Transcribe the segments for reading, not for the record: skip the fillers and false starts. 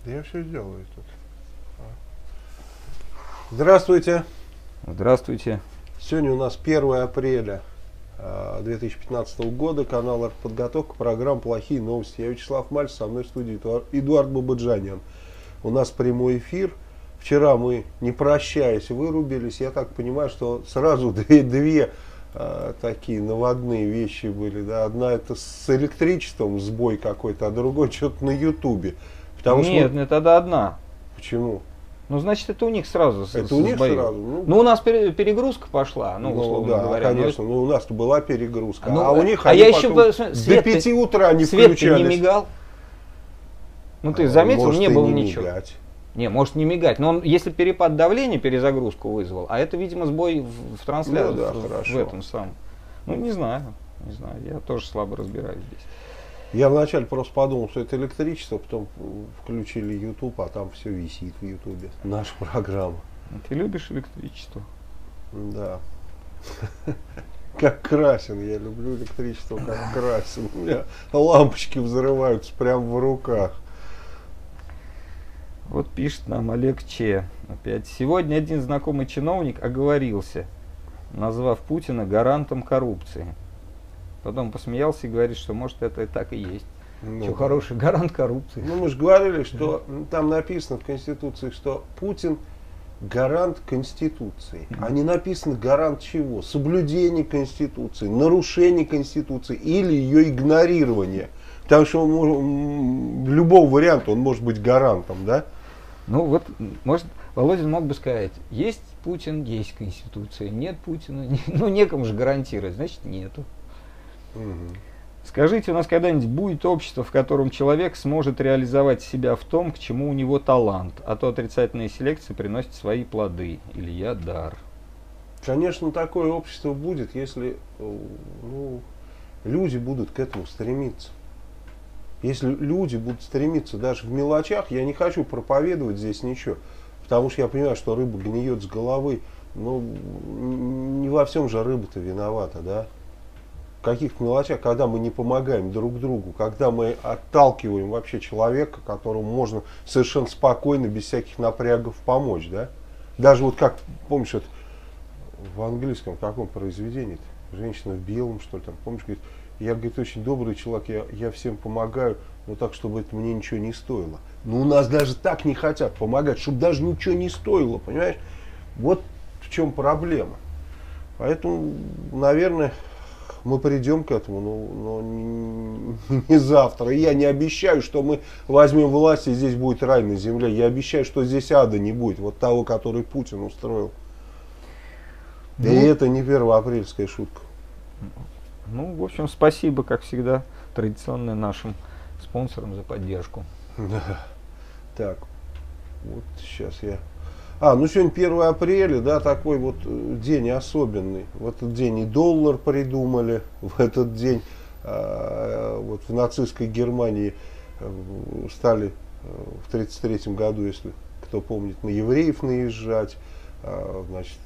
Я все делаю тут. Здравствуйте. Здравствуйте. Сегодня у нас 1 апреля 2015 года. Канал «Артподготовка». Программа «Плохие новости». Я Вячеслав Мальцев, со мной в студии Эдуард Бабаджанян. У нас прямой эфир. Вчера мы, не прощаясь, вырубились. Я так понимаю, что сразу две такие наводные вещи были. Да? Одна это с электричеством сбой какой-то, а другой что-то на Ютубе. Нет, это одна. Почему? Ну, значит, это у них сразу. Это у них сбоит. сразу? Ну, у нас перегрузка пошла, условно да, говоря. конечно, но у нас-то была перегрузка. Ну, а у них я еще до свет 5 утра не свет включались. не мигал. Ну, ты заметил, может, не и было не ничего. Мигать. Не, может не мигать, но он, если перепад давления, перезагрузку вызвал, а это, видимо, сбой в трансляции, Ну, да, в хорошо. этом самом. Ну, не знаю, я тоже слабо разбираюсь здесь. Я вначале просто подумал, что это электричество, потом включили YouTube, а там все висит в YouTube. Наша программа. Ты любишь электричество? Да. Как Красин, я люблю электричество, как Красин. У меня лампочки взрываются прямо в руках. Вот пишет нам Олег Че. Опять. Сегодня один знакомый чиновник оговорился, назвав Путина гарантом коррупции. Потом посмеялся и говорит, что может это и так и есть. Что хороший гарант коррупции. Ну мы же говорили, что там написано в Конституции, что Путин гарант Конституции. А не написано гарант чего? Соблюдение Конституции, нарушение Конституции или ее игнорирование. Потому что любого варианта он может быть гарантом, да? Ну вот, может, Володин мог бы сказать, есть Путин, есть Конституция, нет Путина, ну некому же гарантировать, значит нету. Скажите, у нас когда-нибудь будет общество, в котором человек сможет реализовать себя в том, к чему у него талант, а то отрицательные селекции приносят свои плоды. Илья Дар. Конечно, такое общество будет, если люди будут к этому стремиться. Если люди будут стремиться даже в мелочах, я не хочу проповедовать здесь ничего, потому что я понимаю, что рыба гниет с головы, но не во всем же рыба-то виновата, да? В каких-то мелочах, когда мы не помогаем друг другу, когда мы отталкиваем вообще человека, которому можно совершенно спокойно, без всяких напрягов помочь, да? Даже вот как, помнишь, это в английском каком произведении, женщина в белом, что ли, там, помнишь, говорит, я, говорит, очень добрый человек, я всем помогаю, но так, чтобы это мне ничего не стоило. Но у нас даже так не хотят помогать, чтобы даже ничего не стоило, понимаешь? Вот в чем проблема. Поэтому, наверное, мы придем к этому, но не завтра. И я не обещаю, что мы возьмем власть, и здесь будет рай на земле. Я обещаю, что здесь ада не будет, вот того, который Путин устроил. И это не первоапрельская шутка. Ну, в общем, спасибо, как всегда, традиционно нашим спонсорам за поддержку. Да. Так, вот сейчас я... ну сегодня 1 апреля, да, такой вот день особенный. В этот день и доллар придумали, в этот день вот в нацистской Германии стали в 1933 году, если кто помнит, на евреев наезжать. Значит,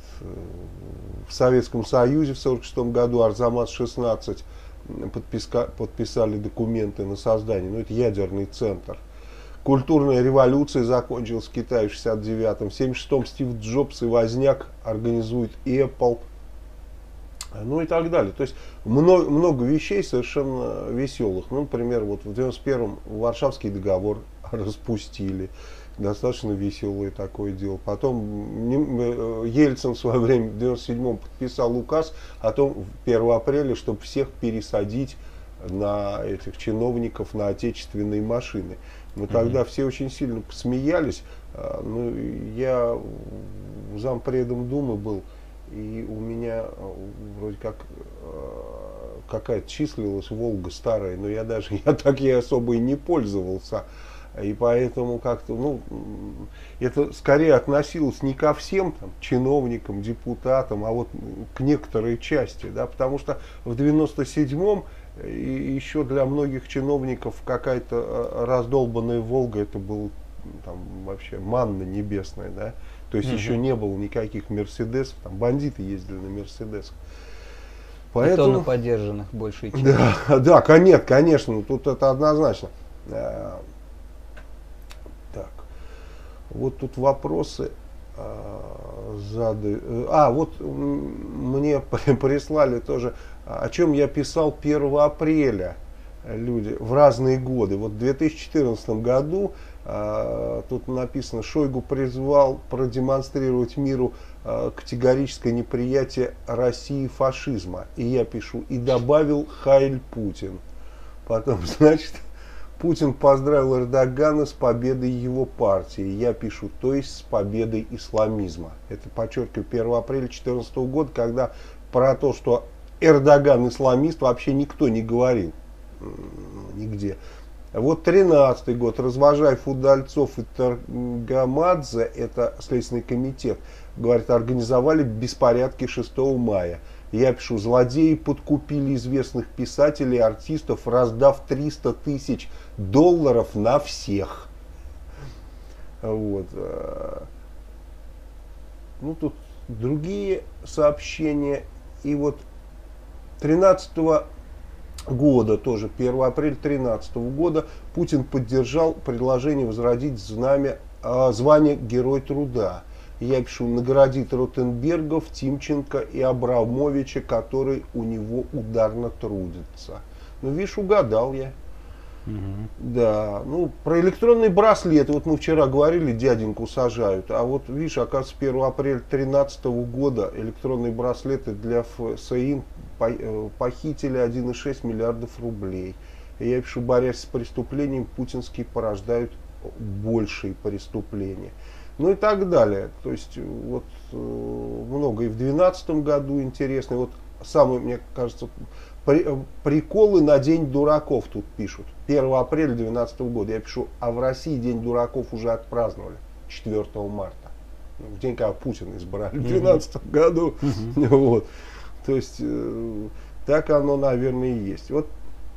в Советском Союзе в 1946 году Арзамас-16 подписали документы на создание, это ядерный центр. Культурная революция закончилась в Китае в 1969-м. В 1976-м Стив Джобс и Возняк организуют Apple. Ну и так далее. То есть много вещей совершенно веселых. Ну, например, вот в 1991-м Варшавский договор распустили. Достаточно веселое такое дело. Потом Ельцин в свое время в 1997-м подписал указ о том, 1 апреля, чтобы всех пересадить на этих чиновников на отечественные машины. Мы тогда все очень сильно посмеялись. Ну, я зампредом Думы был, и у меня вроде как какая-то числилась Волга старая, но я так ей особо и не пользовался. И поэтому как-то, это скорее относилось не ко всем там, чиновникам, депутатам, а вот к некоторой части, да, потому что в 1997-м еще для многих чиновников какая-то раздолбанная Волга, это был там вообще манна небесная, да, то есть еще не было никаких Мерседесов, там бандиты ездили на Мерседесах. Поэтому... И то на подержанных большей части. Да, конечно, тут это однозначно. Так. Вот тут вопросы задают. Вот мне прислали тоже, о чем я писал 1 апреля. Люди в разные годы. Вот в 2014 году тут написано: Шойгу призвал продемонстрировать миру категорическое неприятие России фашизма. И я пишу: и добавил «Хайль Путин». Потом, значит, Путин поздравил Эрдогана с победой его партии. Я пишу: то есть с победой исламизма. Это, подчеркиваю, 1 апреля 2014 года, когда про то, что Эрдоган исламист, вообще никто не говорил. Нигде. Вот 13-й год. Развожаев, Удальцов и Таргамадзе, это Следственный комитет, говорит, организовали беспорядки 6 мая. Я пишу: злодеи подкупили известных писателей и артистов, раздав 300 тысяч долларов на всех. Вот. Ну, тут другие сообщения. И вот 13 года, тоже 1 апреля 2013 года, Путин поддержал предложение возродить звание Герой Труда. Я пишу: наградит Ротенбергов, Тимченко и Абрамовича, которые у него ударно трудятся. Ну, видишь, угадал я. Да, ну, про электронные браслеты, вот мы вчера говорили, дяденьку сажают, а вот, видишь, оказывается, 1 апреля 2013 года электронные браслеты для ФСИН похитили 1,6 миллиардов рублей. И я пишу: борясь с преступлением, путинские порождают большие преступления. Ну и так далее. То есть, вот много и в 2012 году интересно. Вот самые, мне кажется, приколы на День дураков тут пишут. 1 апреля 2012 года. Я пишу: а в России День дураков уже отпраздновали 4 марта. В день, когда Путина избрали в 2012 году. Вот. То есть, так оно, наверное, и есть. Вот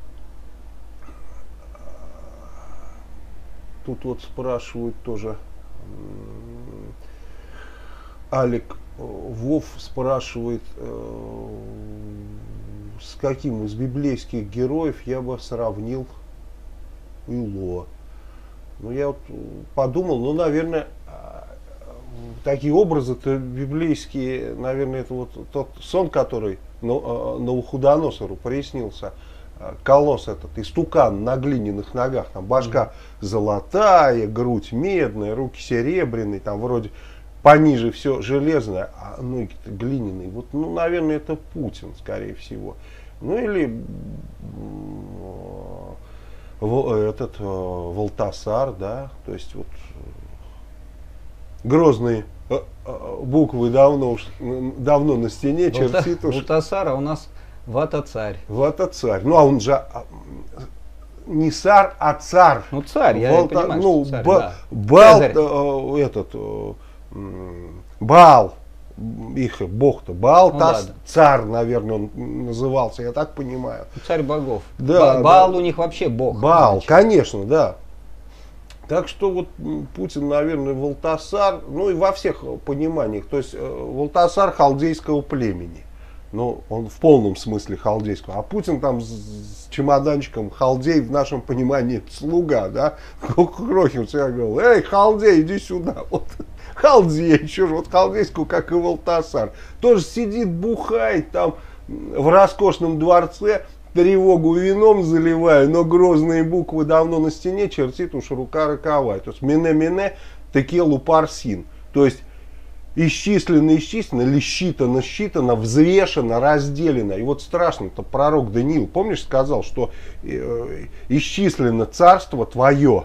тут вот спрашивают тоже. Алик Вов спрашивает, с каким из библейских героев я бы сравнил Ило. Ну, я вот подумал, ну, наверное, такие образы-то библейские, наверное, это вот тот сон, который Навуходоносору приснился. Колосс этот, истукан на глиняных ногах, там башка золотая, грудь медная, руки серебряные, там вроде пониже все железное, а ноги-то глиняные. Вот, ну, наверное, это Путин, скорее всего. Ну, или этот Валтасар, да, то есть вот грозные буквы давно на стене чертит уж. Валтасара у нас Вата-царь. Вата-царь. Ну, а он же не царь, а царь. Ну, царь, я понимаю, ну, что царь, Баал, их бог-то, Баал, ну, царь, наверное, он назывался, я так понимаю. Царь богов. Да, Баал у них вообще бог. Баал, значит. конечно, да. Так что вот Путин, наверное, Валтасар, ну и во всех пониманиях, то есть Валтасар халдейского племени. Ну, он в полном смысле халдейского. А Путин там с чемоданчиком, халдей в нашем понимании слуга, да? Крохин всегда говорил: эй, халдей, иди сюда. Вот халдей еще же, вот халдейского, как и Валтасар. Тоже сидит, бухает там в роскошном дворце, тревогу вином заливая, но грозные буквы давно на стене чертит уж рука роковая. То есть мене-мене, текелу парсин. То есть исчислено, ли считано, взвешено, разделено. И вот страшно-то пророк Даниил, помнишь, сказал, что исчислено царство твое,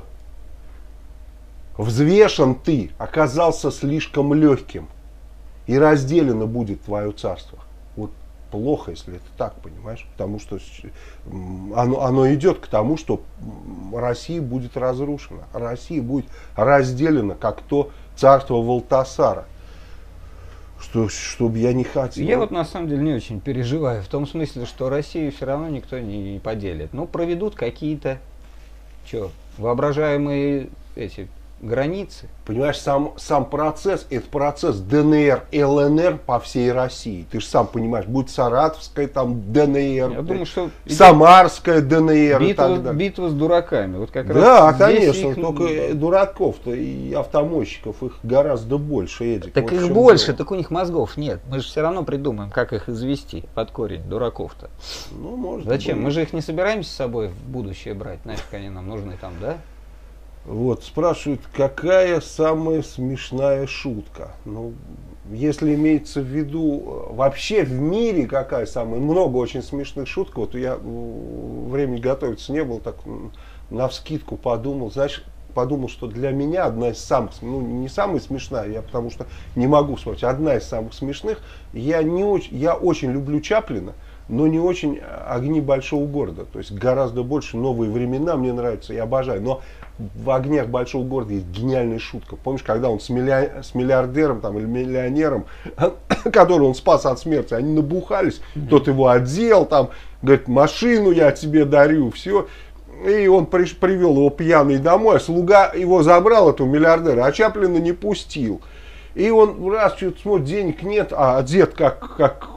взвешен ты, оказался слишком легким, и разделено будет твое царство. Вот плохо, если это так, понимаешь, потому что оно идет к тому, что Россия будет разрушена, Россия будет разделена, как то царство Валтасара. Чтобы я не хотел. Я вот на самом деле не очень переживаю, в том смысле, что Россию все равно никто не поделит. Ну, проведут какие-то воображаемые эти границы. Понимаешь, сам процесс, это процесс ДНР, ЛНР по всей России. Ты же сам понимаешь, будет Саратовская там ДНР, Я думаю, что Самарская ДНР и так далее. Битва с дураками. Вот как Да, раз здесь конечно, их... только дураков-то и автомойщиков их гораздо больше, Эдик. Так вот их в чем больше, дело. так у них мозгов нет. Мы же все равно придумаем, как их извести под корень, дураков-то. Ну, может Зачем? быть. Мы же их не собираемся с собой в будущее брать. Нафиг они нам нужны там, да? Вот, спрашивают, какая самая смешная шутка? Ну, если имеется в виду вообще в мире какая самая, много очень смешных шуток. Вот я времени готовиться не было, так навскидку подумал, знаешь, подумал, что для меня одна из самых, ну не самая смешная, я потому что не могу вспомнить, одна из самых смешных, я очень люблю Чаплина, но не очень «Огни большого города». То есть гораздо больше «Новые времена» мне нравятся, я обожаю. Но в «Огнях большого города» есть гениальная шутка. Помнишь, когда он с миллиардером там, или миллионером, которого он спас от смерти, они набухались, тот его одел, там, говорит, машину я тебе дарю, все. И он привел его пьяный домой, а слуга его забрал, этого миллиардера, а Чаплина не пустил. И он раз что-то смотрит, денег нет, а одет как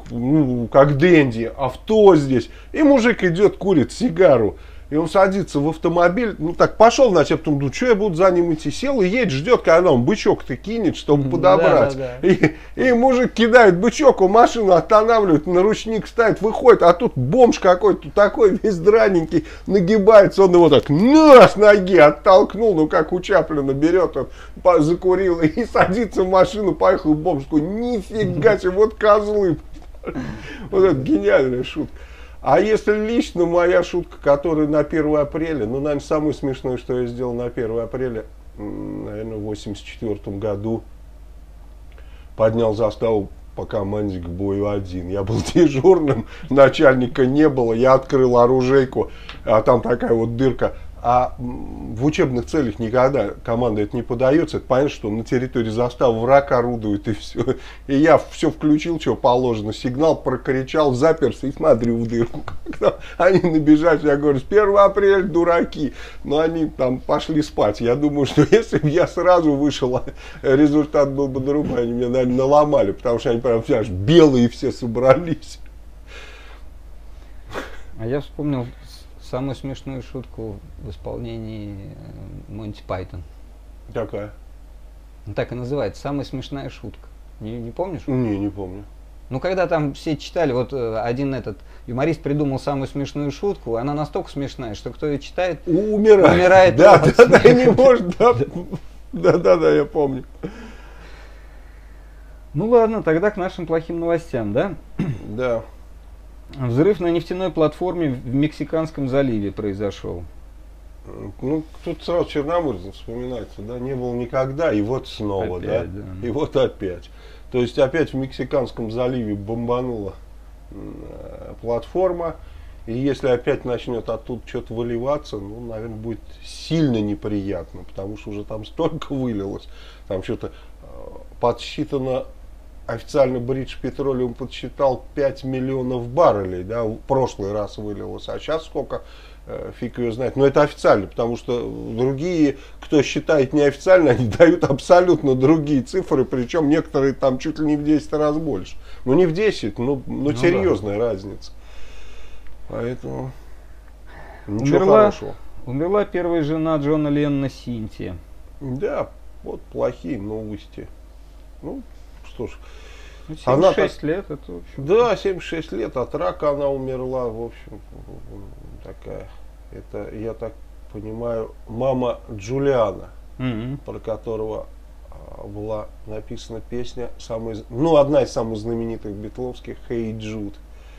денди, авто здесь. И мужик идет, курит сигару. И он садится в автомобиль, ну так пошел, значит, потом думаю, что я буду за ним идти, сел и едет, ждет, когда он бычок-то кинет, чтобы подобрать. Да, да, да. И мужик кидает бычок, он машину останавливает, на ручник ставит, выходит, а тут бомж какой-то такой, весь драненький, нагибается, он его так с ноги оттолкнул, ну как у Чаплина берет, он закурил и садится в машину, поехал бомж, такой, нифига себе, вот козлы. Вот это гениальная шутка. А если лично моя шутка, которая на 1 апреля, ну, наверное, самое смешное, что я сделал на 1 апреля, наверное, в 1984 году, поднял заставу по команде к бою один. Я был дежурным, начальника не было, я открыл оружейку, а там такая вот дырка. А в учебных целях никогда команда это не подается. Это понятно, что на территории заставы враг орудует и все. И я все включил, что положено. Сигнал прокричал, заперся и смотрю в дырку. Когда они набежали, я говорю, с 1 апреля дураки. Но они там пошли спать. Я думаю, что если бы я сразу вышел, результат был бы другой. Они меня, наверное, наломали, потому что они прям, знаешь, белые все собрались. А я вспомнил самую смешную шутку в исполнении Монти Пайтон. Какая? Ну, так и называется, самая смешная шутка. Не помнишь? Не помню. Ну, когда там все читали, вот один этот юморист придумал самую смешную шутку, она настолько смешная, что кто ее читает, умирает. Да, не может, да, я помню. Ну ладно, тогда к нашим плохим новостям, да? Да. Взрыв на нефтяной платформе в Мексиканском заливе произошел. Ну, тут сразу Черномырдин вспоминается, да, не было никогда, и вот снова, опять, да, да, и вот опять. То есть опять в Мексиканском заливе бомбанула платформа, и если опять начнет оттуда что-то выливаться, ну, наверное, будет сильно неприятно, потому что уже там столько вылилось, там что-то подсчитано. Официально British Petroleum подсчитал 5 миллионов баррелей, да, в прошлый раз вылилось, а сейчас сколько, фиг ее знает. Но это официально, потому что другие, кто считает неофициально, они дают абсолютно другие цифры, причем некоторые там чуть ли не в 10 раз больше. Ну не в 10, но серьезная разница. Поэтому ничего хорошего. Умерла первая жена Джона Леннона, Синтия. Да, вот плохие новости. Ну, что ж. 76 лет, это в общем. Да, 76 лет, от рака она умерла, в общем, такая, это, я так понимаю, мама Джулиана, про которого была написана песня, одна из самых знаменитых битловских, «Hey Jude».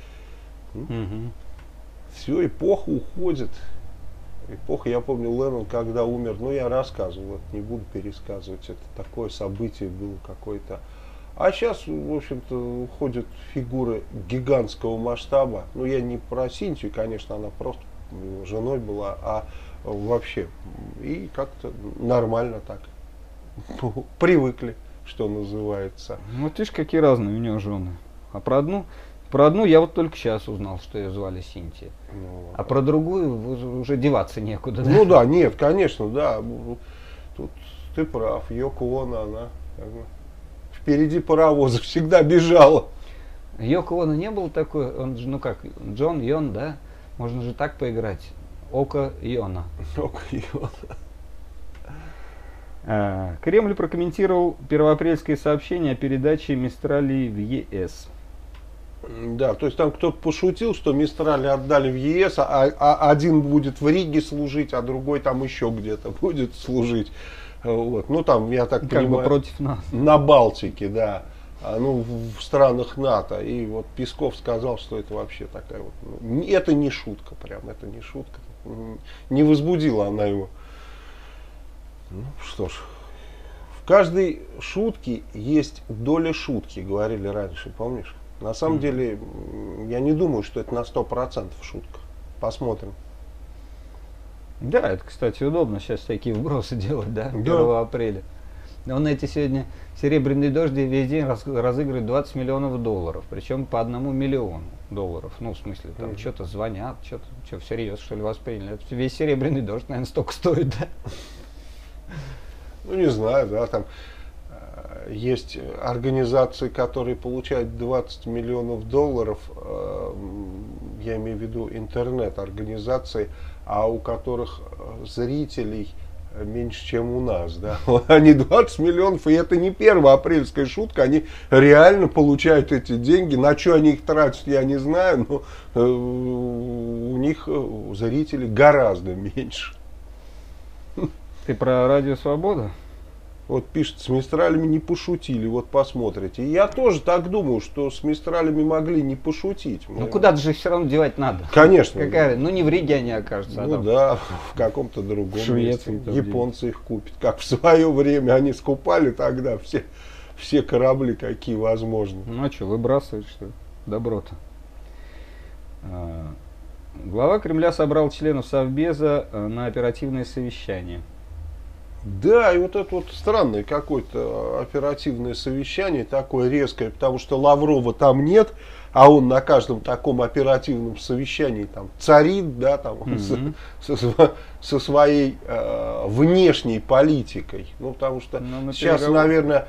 Все, эпоха уходит. Эпоха, я помню, Леннон, когда умер, я рассказывал, это не буду пересказывать, это такое событие было какое-то. А сейчас, в общем-то, уходят фигуры гигантского масштаба. Ну, я не про Синтию, конечно, она просто его женой была, а вообще. И как-то нормально так. Привыкли, что называется. Вот видишь, какие разные у нее жены. А про одну я вот только сейчас узнал, что ее звали Синтия. А про другую уже деваться некуда. Ну да, нет, конечно, да. Тут ты прав. Йоко Оно, она как бы впереди паровоза всегда бежала. Йоко Оно не был такой, он же, ну как, Джон Йон, да? Можно же так поиграть. Око Йона. Йоко Оно. Кремль прокомментировал первоапрельское сообщение о передаче Мистрали в ЕС. Да, то есть там кто-то пошутил, что Мистрали отдали в ЕС, а один будет в Риге служить, а другой там еще где-то будет служить. Вот. Ну там, я так Как понимаю, бы против нас. на Балтике, да. Ну, в странах НАТО. И вот Песков сказал, что это вообще такая вот... Ну, это не шутка прям, это не шутка. Не возбудила она его. Ну что ж, в каждой шутке есть доля шутки, говорили раньше, помнишь? На самом деле, я не думаю, что это на 100% шутка. Посмотрим. Да, это, кстати, удобно сейчас такие вбросы делать, да, 1 апреля. Он эти сегодня «Серебряный дождь» весь день разыгрывает 20 миллионов долларов, причем по 1 миллиону долларов. Ну, в смысле, там что-то звонят, что всерьез, что ли, восприняли. Это весь «Серебряный дождь», наверное, столько стоит, да? Ну, не знаю, да, там есть организации, которые получают 20 миллионов долларов, я имею в виду интернет-организации, а у которых зрителей меньше, чем у нас, да. Они 20 миллионов, и это не первоапрельская шутка, они реально получают эти деньги. На что они их тратят, я не знаю, но у них зрителей гораздо меньше. Ты про Радио Свобода? Вот пишет, с Мистралями не пошутили, вот посмотрите. И я тоже так думаю, что с Мистралями могли не пошутить. Ну куда-то же все равно девать надо. Конечно. Какая? Ну не в Риге они окажутся. Ну да, в каком-то другом Швеции месте. Японцы их купят. Как в свое время они скупали тогда все корабли, какие возможны. Ну а что, выбрасывать что ли? Добро-то. Глава Кремля собрал членов Совбеза на оперативное совещание. Да, и вот это вот странное какое-то оперативное совещание, такое резкое, потому что Лаврова там нет, а он на каждом таком оперативном совещании там царит, да, там, со своей внешней политикой. Ну, потому что сейчас, наверное,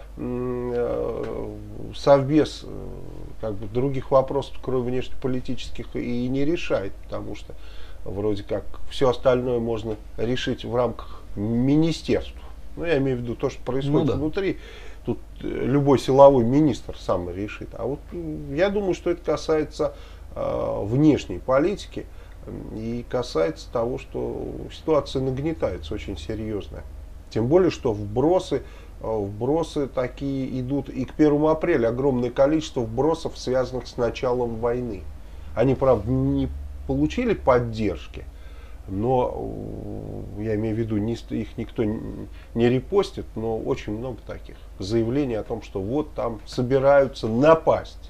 Совбез как бы других вопросов, кроме внешнеполитических, и не решает, потому что вроде как все остальное можно решить в рамках министерств. Ну, я имею в виду то, что происходит внутри. Тут любой силовой министр сам решит. А вот я думаю, что это касается внешней политики и касается того, что ситуация нагнетается очень серьезная. Тем более, что вбросы такие идут и к 1 апреля огромное количество вбросов, связанных с началом войны. Они, правда, не получили поддержки, но я имею в виду, их никто не репостит, но очень много таких заявлений о том, что вот там собираются напасть.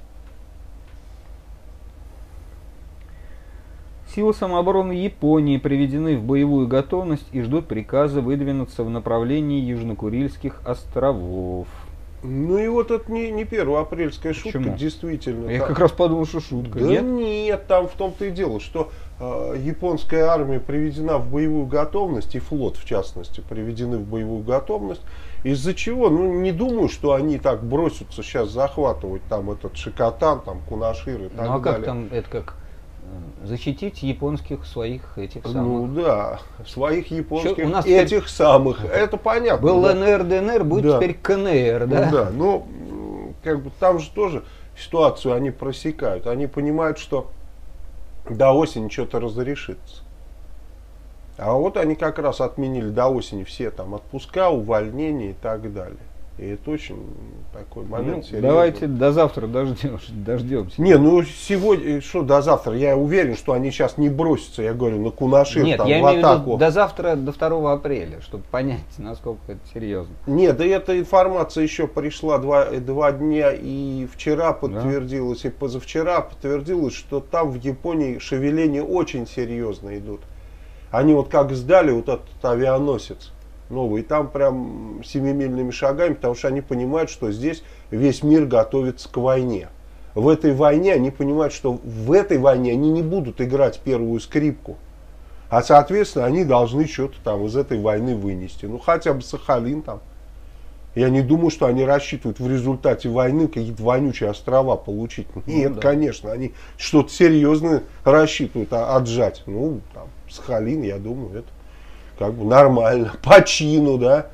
Силы самообороны Японии приведены в боевую готовность и ждут приказа выдвинуться в направлении Южно-Курильских островов. Ну и вот это не первоапрельская шутка, действительно. Я как раз подумал, что шутка. Да нет, там в том-то и дело, что японская армия приведена в боевую готовность, и флот в частности приведены в боевую готовность. Из-за чего? Ну не думаю, что они так бросятся сейчас захватывать там этот Шикотан, там Кунашир и так далее. Ну а как там, это как? Защитить японских своих этих самых. Ну да, своих японских этих самых. Это понятно. Был ЛНР, ДНР, будет теперь КНР, да? Ну да, но как бы там же тоже ситуацию они просекают. Они понимают, что до осени что-то разрешится. А вот они как раз отменили до осени все там отпуска, увольнения и так далее. И это очень такой момент серьезный. Давайте до завтра дождемся. Не, ну сегодня, что до завтра? Я уверен, что они сейчас не бросятся, я говорю, на Кунашир. Нет, там, я в имею атаку. в виду до завтра, до 2 апреля, чтобы понять, насколько это серьезно. Нет, да эта информация еще пришла два дня, и вчера подтвердилось, и позавчера подтвердилось, что там в Японии шевеления очень серьезно идут. Они вот как сдали вот этот авианосец новый, и там прям семимильными шагами, потому что они понимают, что здесь весь мир готовится к войне. В этой войне они понимают, что в этой войне они не будут играть первую скрипку, а соответственно они должны что-то там из этой войны вынести. Ну хотя бы Сахалин там Я не думаю, что они рассчитывают в результате войны какие-то вонючие острова получить. Нет, да. конечно, они что-то серьезное рассчитывают отжать. Ну, там, Сахалин, я думаю, это как бы нормально, по чину, да.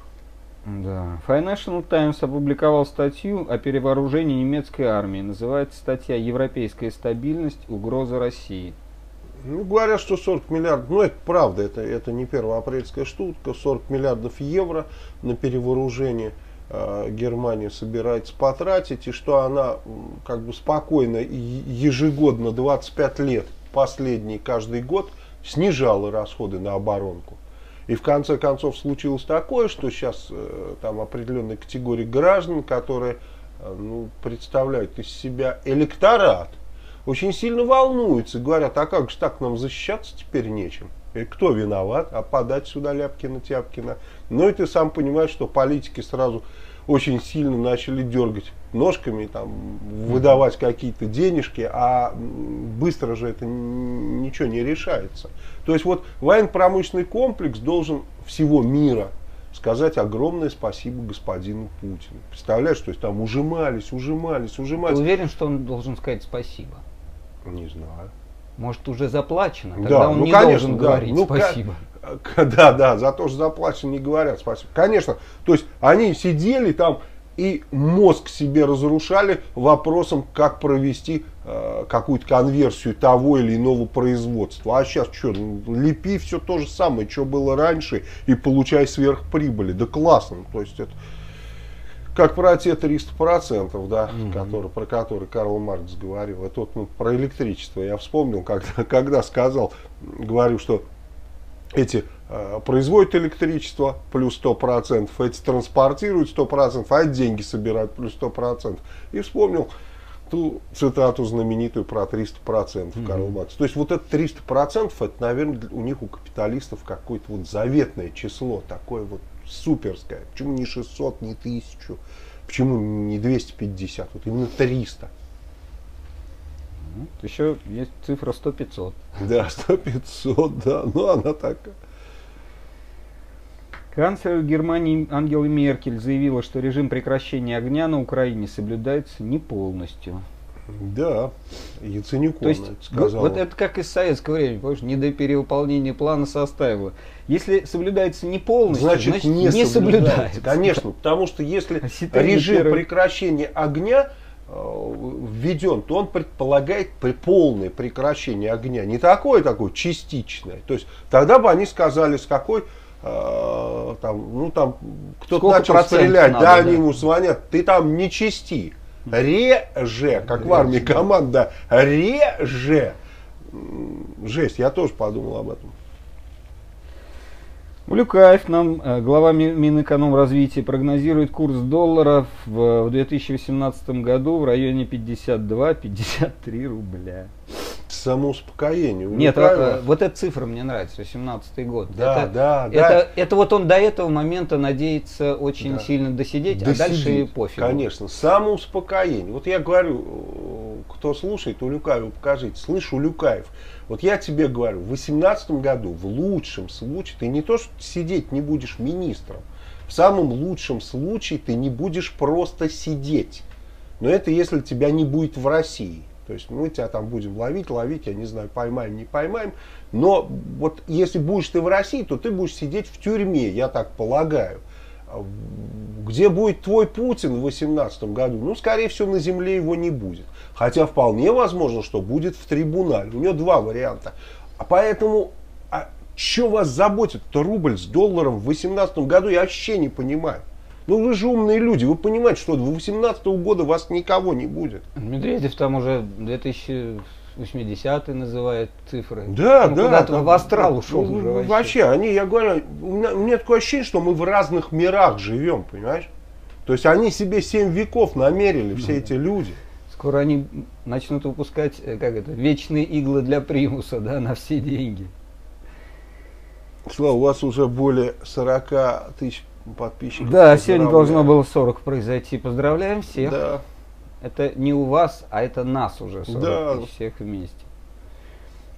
Да. Financial Times опубликовал статью о перевооружении немецкой армии. Называется статья «Европейская стабильность. Угроза России». Ну, говорят, что 40 миллиардов, ну это правда, это не первоапрельская штука, 40 миллиардов евро на перевооружение Германия собирается потратить, и что она как бы спокойно ежегодно 25 лет, последний каждый год, снижала расходы на оборонку. И в конце концов случилось такое, что сейчас там определенная категория граждан, которые представляют из себя электорат, очень сильно волнуются, говорят, а как же так, нам защищаться теперь нечем? И кто виноват? А подать сюда Ляпкина-Тяпкина. Ну и ты сам понимаешь, что политики сразу очень сильно начали дергать ножками, там, выдавать какие-то денежки, а быстро же это ничего не решается. То есть вот военно-промышленный комплекс должен всего мира сказать огромное спасибо господину Путину. Представляешь, то есть там ужимались. Ты уверен, что он должен сказать спасибо? Не знаю. Может, уже заплачено? Тогда Да, он не конечно, должен говорить спасибо. Да, за то, что заплачено, не говорят спасибо. Конечно, то есть они сидели там и мозг себе разрушали вопросом, как провести какую-то конверсию того или иного производства. А сейчас что, лепи все то же самое, что было раньше, и получай сверхприбыли. Да классно. То есть это как про те 300%, да, про которые Карл Маркс говорил. Это вот, про электричество я вспомнил, когда сказал, говорю, что эти производят электричество плюс 100%, эти транспортируют 100%, а эти деньги собирают плюс 100%. И вспомнил ту цитату знаменитую про 300% Карл Маркс. То есть вот это 300%, это, наверное, у них, у капиталистов, какое-то вот заветное число, такое вот суперское. Почему не 600, не 1000, почему не 250, вот именно 300. Еще есть цифра 100-500. Да, 100-500, да, ну она такая. Канцлер Германии Ангела Меркель заявила, что режим прекращения огня на Украине соблюдается не полностью. Да, Яценюк То есть, сказал. вот это как из советского времени, помнишь, не до перевыполнения плана состава. Если соблюдается не полностью, значит не соблюдается. Конечно, потому что если режим прекращения огня введен, то он предполагает полное прекращение огня. Не такое частичное. То есть тогда бы они сказали, с какой кто-то начал стрелять, надо, да, они ему звонят, ты там не чисти. Реже, как в армии команда, реже. Жесть, я тоже подумал об этом. Улюкаев нам, глава Минэкономразвития, прогнозирует курс доллара в 2018 году в районе 52-53 рубля. Самоуспокоение. Нет, вот эта цифра мне нравится, 18 год. Да, это вот он до этого момента надеется очень сильно досидеть, а дальше пофиг. Конечно, самоуспокоение. Вот я говорю, кто слушает, Улюкаеву покажите. Слышь, Улюкаев, вот я тебе говорю, в 2018 году, в лучшем случае, ты не то что сидеть не будешь министром, в самом лучшем случае ты не будешь просто сидеть. Но это если тебя не будет в России. То есть мы тебя там будем ловить, я не знаю, поймаем, не поймаем. Но вот если будешь ты в России, то ты будешь сидеть в тюрьме, я так полагаю. Где будет твой Путин в 2018 году? Ну, скорее всего, на земле его не будет. Хотя вполне возможно, что будет в трибунале. У него два варианта. А поэтому, что вас заботит-то рубль с долларом в 2018 году, я вообще не понимаю. Ну вы же умные люди, вы понимаете, что до 2018 года вас никого не будет. Медведев там уже 2080 называет цифры. Да, куда-то в астрал ушел уже вообще. Я говорю, у меня такое ощущение, что мы в разных мирах живем, понимаешь? То есть они себе 7 веков намерили, все эти люди. Скоро они начнут выпускать, вечные иглы для примуса, да, на все деньги. Слава, у вас уже более 40 тысяч подписчиков. Да, сегодня должно было 40 произойти. Поздравляем всех. Да. Это не у вас, а это нас уже 40 тысяч всех вместе.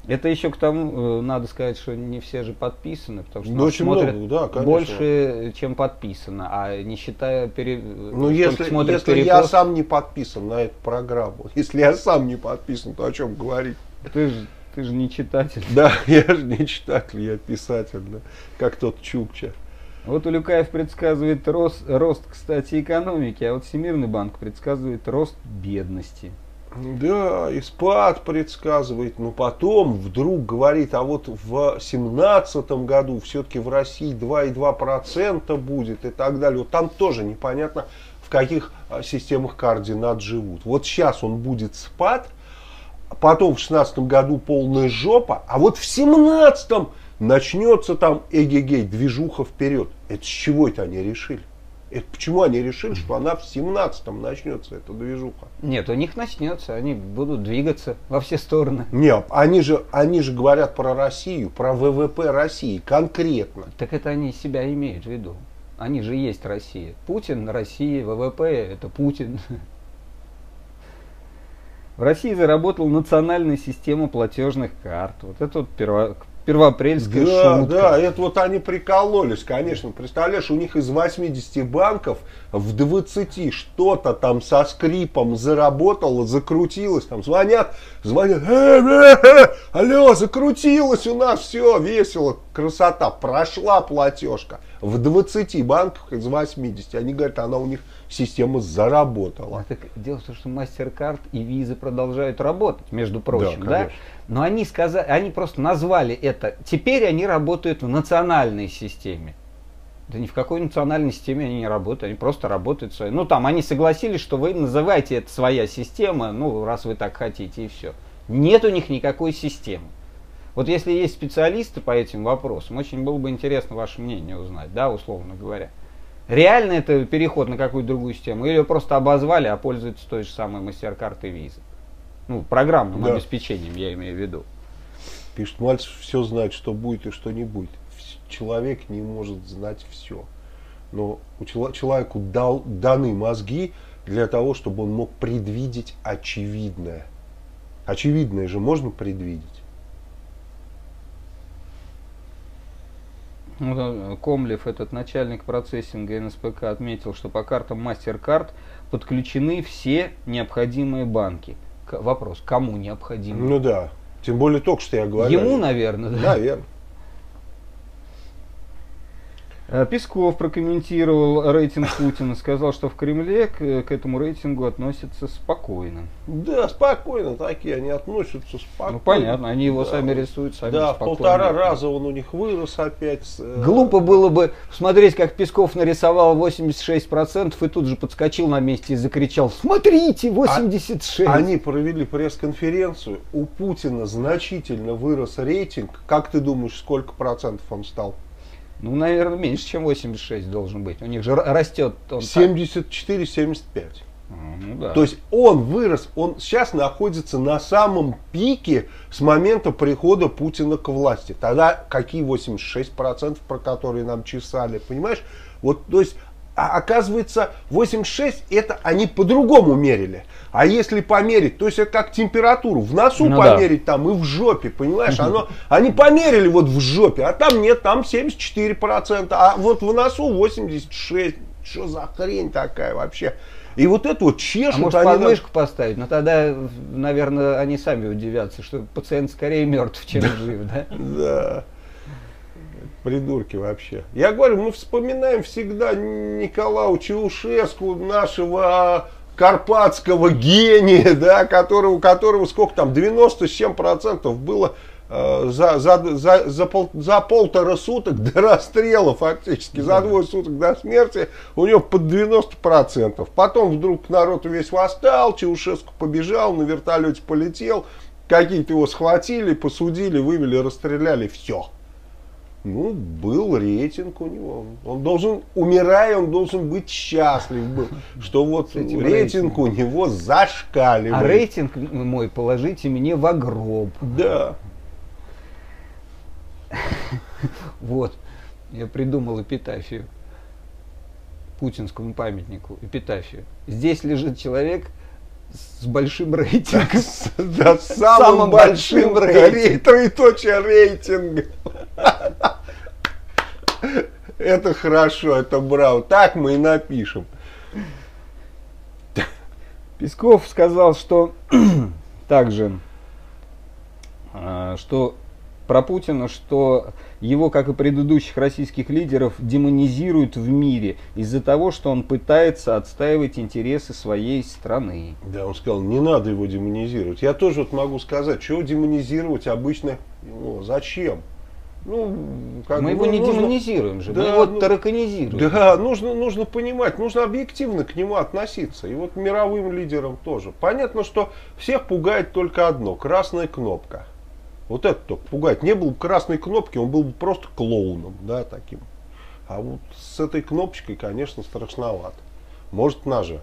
Это еще к тому, надо сказать, что не все же подписаны, потому что Ну, нас очень смотрят много, да, конечно. больше, чем подписано, а не считая Ну, если я сам не подписан на эту программу, если я сам не подписан, то о чем говорить? Ты же не читатель. Да, я же не читатель, я писатель, да, как тот Чукча. Вот Улюкаев предсказывает рост, кстати, экономики, а вот Всемирный банк предсказывает рост бедности. Да, и спад предсказывает, но потом вдруг говорит, а вот в 2017 году все-таки в России 2,2% будет и так далее. Вот там тоже непонятно, в каких системах координат живут. Вот сейчас он будет спад, потом в 2016 году полная жопа, а вот в 2017 начнется там эгегей, движуха вперед. Это с чего это они решили? Это почему они решили, что она в 2017-м начнется, эта движуха? Нет, у них начнется, они будут двигаться во все стороны. Нет, они же говорят про Россию, про ВВП России конкретно. Так это они себя имеют в виду. Они же есть Россия. Путин, Россия, ВВП – это Путин. В России заработала национальная система платежных карт. Вот это вот первоапрельская шутка. Да, это вот они прикололись, конечно. Представляешь, у них из 80 банков в 20 что-то там со скрипом заработало, закрутилось. Там звонят, алло, закрутилось у нас, все, весело, красота. Прошла платежка. В 20 банках из 80. Они говорят, она у них система заработала. А так дело в том, что MasterCard и Visa продолжают работать, между прочим, да? Но они сказали, они просто назвали это. Теперь они работают в национальной системе. Да ни в какой национальной системе они не работают, они просто работают своей. Ну там они согласились, что вы называете это своя система, ну раз вы так хотите, и все. Нет у них никакой системы. Вот если есть специалисты по этим вопросам, очень было бы интересно ваше мнение узнать, да, условно говоря. Реально это переход на какую-то другую систему? Или ее просто обозвали, а пользуются той же самой MasterCard и Visa? Ну, программным обеспечением, я имею в виду. Пишет, Мальцев все знает, что будет и что не будет. Человек не может знать все. Но человеку даны мозги для того, чтобы он мог предвидеть очевидное. Очевидное же можно предвидеть. Комлев, этот начальник процессинга НСПК, отметил, что по картам MasterCard подключены все необходимые банки. Вопрос, кому необходимы? Ну да, тем более только что я говорил. Ему, наверное, да? Наверное. Песков прокомментировал рейтинг Путина, сказал, что в Кремле к этому рейтингу относятся спокойно. Да, спокойно, такие они относятся спокойно. Ну понятно, они его сами рисуют, сами да, спокойно. В 1,5 раза он у них вырос опять. Глупо было бы смотреть, как Песков нарисовал 86% и тут же подскочил на месте и закричал: смотрите, 86%. Они провели пресс-конференцию, у Путина значительно вырос рейтинг. Как ты думаешь, сколько процентов он стал? Ну, наверное, меньше, чем 86 должен быть. У них же растет. 74-75. Ну, да. То есть он вырос, он сейчас находится на самом пике с момента прихода Путина к власти. Тогда какие 86%, про которые нам чесали, понимаешь? Вот, то есть, оказывается, 86 это они по-другому мерили. А если померить, то есть это как температуру в носу померить там и в жопе, понимаешь? Они померили вот в жопе, а там нет, там 74%, а вот в носу 86%. Что за хрень такая вообще? И вот это вот чешут. А может подмышку поставить? Но тогда, наверное, они сами удивятся, что пациент скорее мертв, чем жив, да? Да. Придурки вообще. Я говорю, мы вспоминаем всегда Николая Чаушеску, нашего карпатского гения, да, у которого сколько там, 90 с чем процентов было за 1,5 суток до расстрела фактически, за 2 суток до смерти у него под 90%. Потом вдруг народ весь восстал, Чаушеску побежал, на вертолете полетел, какие-то его схватили, посудили, вывели, расстреляли, все. Ну, был рейтинг у него. Он должен, умирая, он должен быть счастлив был, что вот рейтинг у него зашкаливает. А рейтинг мой положите мне в гроб. Да. Вот, я придумал эпитафию, путинскому памятнику, эпитафию. Здесь лежит человек с большим рейтингом. Да, с самым большим рейтингом. Это хорошо, это браво. Так мы и напишем. Песков сказал, что также, что про Путина, что его, как и предыдущих российских лидеров, демонизируют в мире из-за того, что он пытается отстаивать интересы своей страны. Да, он сказал, не надо его демонизировать. Я тоже вот могу сказать, чего демонизировать обычно, зачем? Ну, мы его не демонизируем же, да, мы его тараканизируем. Да, нужно понимать, нужно объективно к нему относиться. И вот мировым лидерам тоже. Понятно, что всех пугает только одно, красная кнопка. Вот это только пугает. Не было бы красной кнопки, он был бы просто клоуном, да, таким. А вот с этой кнопочкой, конечно, страшновато. Может нажать.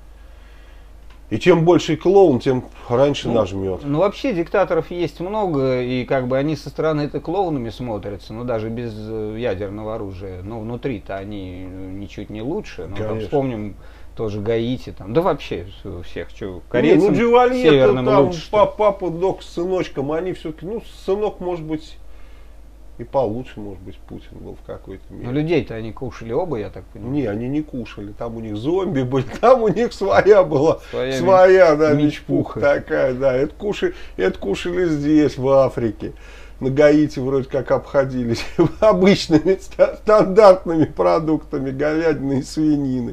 И чем больше клоун, тем раньше нажмет. Ну, вообще диктаторов есть много, и как бы они со стороны это клоунами смотрятся, но даже без ядерного оружия. Но внутри-то они ничуть не лучше. Ну, там, вспомним тоже Гаити, там, да вообще всех, что корейцам северным там лучше. Папа, док с сыночком, они все-таки, ну, сынок, может быть, и получше, может быть, Путин был в какой-то мере. Но людей-то они кушали оба, я так понимаю. Не, они не кушали. Там у них зомби были, там у них своя была. Своя, да, мечпуха такая, да. Это кушали здесь, в Африке. На Гаити вроде как обходились обычными, стандартными продуктами, говядиной и свининой.